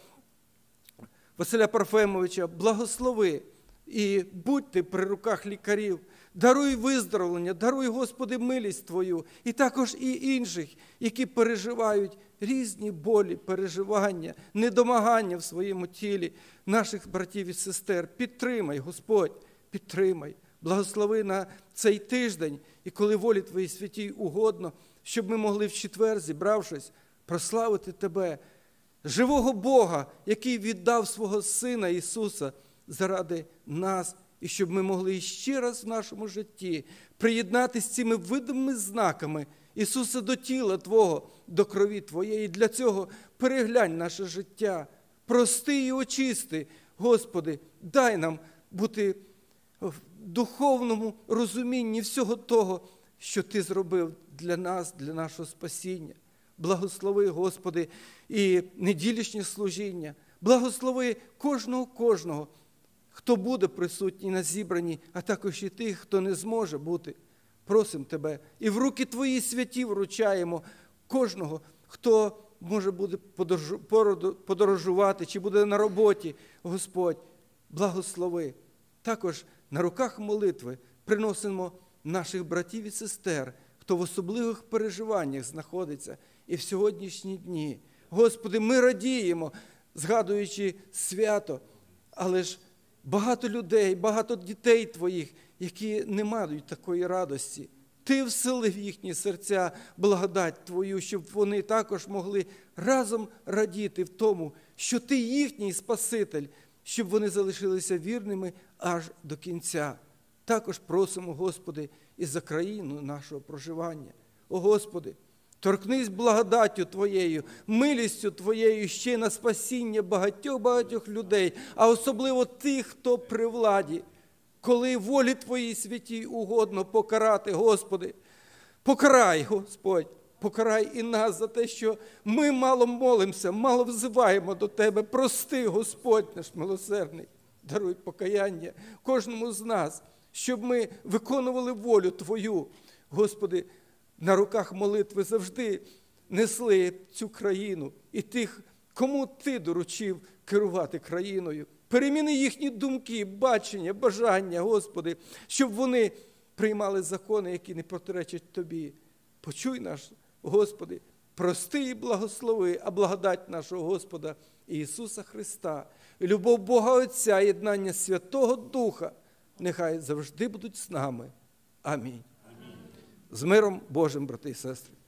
Василя Парфемовича. Благослови і будь Ти при руках лікарів. Даруй виздоровлення, даруй, Господи, милість Твою, і також і інших, які переживають різні болі, переживання, недомагання в своєму тілі, наших братів і сестер. Підтримай, Господь, підтримай, благослови на цей тиждень, і коли волі Твоїй святій угодно, щоб ми могли в четвер, зібравшись, прославити Тебе, живого Бога, який віддав свого Сина Ісуса заради нас, і щоб ми могли ще раз в нашому житті приєднатися з цими видимими знаками Ісуса до тіла Твого, до крові Твоєї. Для цього переглянь наше життя, прости і очисти. Господи, дай нам бути в духовному розумінні всього того, що Ти зробив для нас, для нашого спасіння. Благослови, Господи, і неділішнє служіння. Благослови кожного, кожного, хто буде присутній на зібранні, а також і тих, хто не зможе бути. Просимо Тебе. І в руки Твої святі вручаємо кожного, хто може буде подорожувати, чи буде на роботі. Господь, благослови. Також на руках молитви приносимо наших братів і сестер, хто в особливих переживаннях знаходиться і в сьогоднішні дні. Господи, ми радіємо, згадуючи свято, але ж багато людей, багато дітей Твоїх, які не мають такої радості. Ти вселив їхні серця благодать Твою, щоб вони також могли разом радіти в тому, що Ти їхній Спаситель, щоб вони залишилися вірними аж до кінця. Також просимо, Господи, і за країну нашого проживання. О, Господи, торкнись благодаттю Твоєю, милістю Твоєю ще на спасіння багатьох-багатьох людей, а особливо тих, хто при владі. Коли волі Твоїй святій угодно покарати, Господи, покарай, Господь, покарай і нас за те, що ми мало молимося, мало взиваємо до Тебе. Прости, Господь наш милосердний, даруй покаяння кожному з нас, щоб ми виконували волю Твою. Господи, на руках молитви завжди несли цю країну і тих, кому Ти доручив керувати країною. Переміни їхні думки, бачення, бажання, Господи, щоб вони приймали закони, які не протиречать Тобі. Почуй наш, Господи, прости і благослови, а благодать нашого Господа Ісуса Христа, і любов Бога Отця, єднання Святого Духа, нехай завжди будуть з нами. Амінь. З миром Божим, брати і сестри.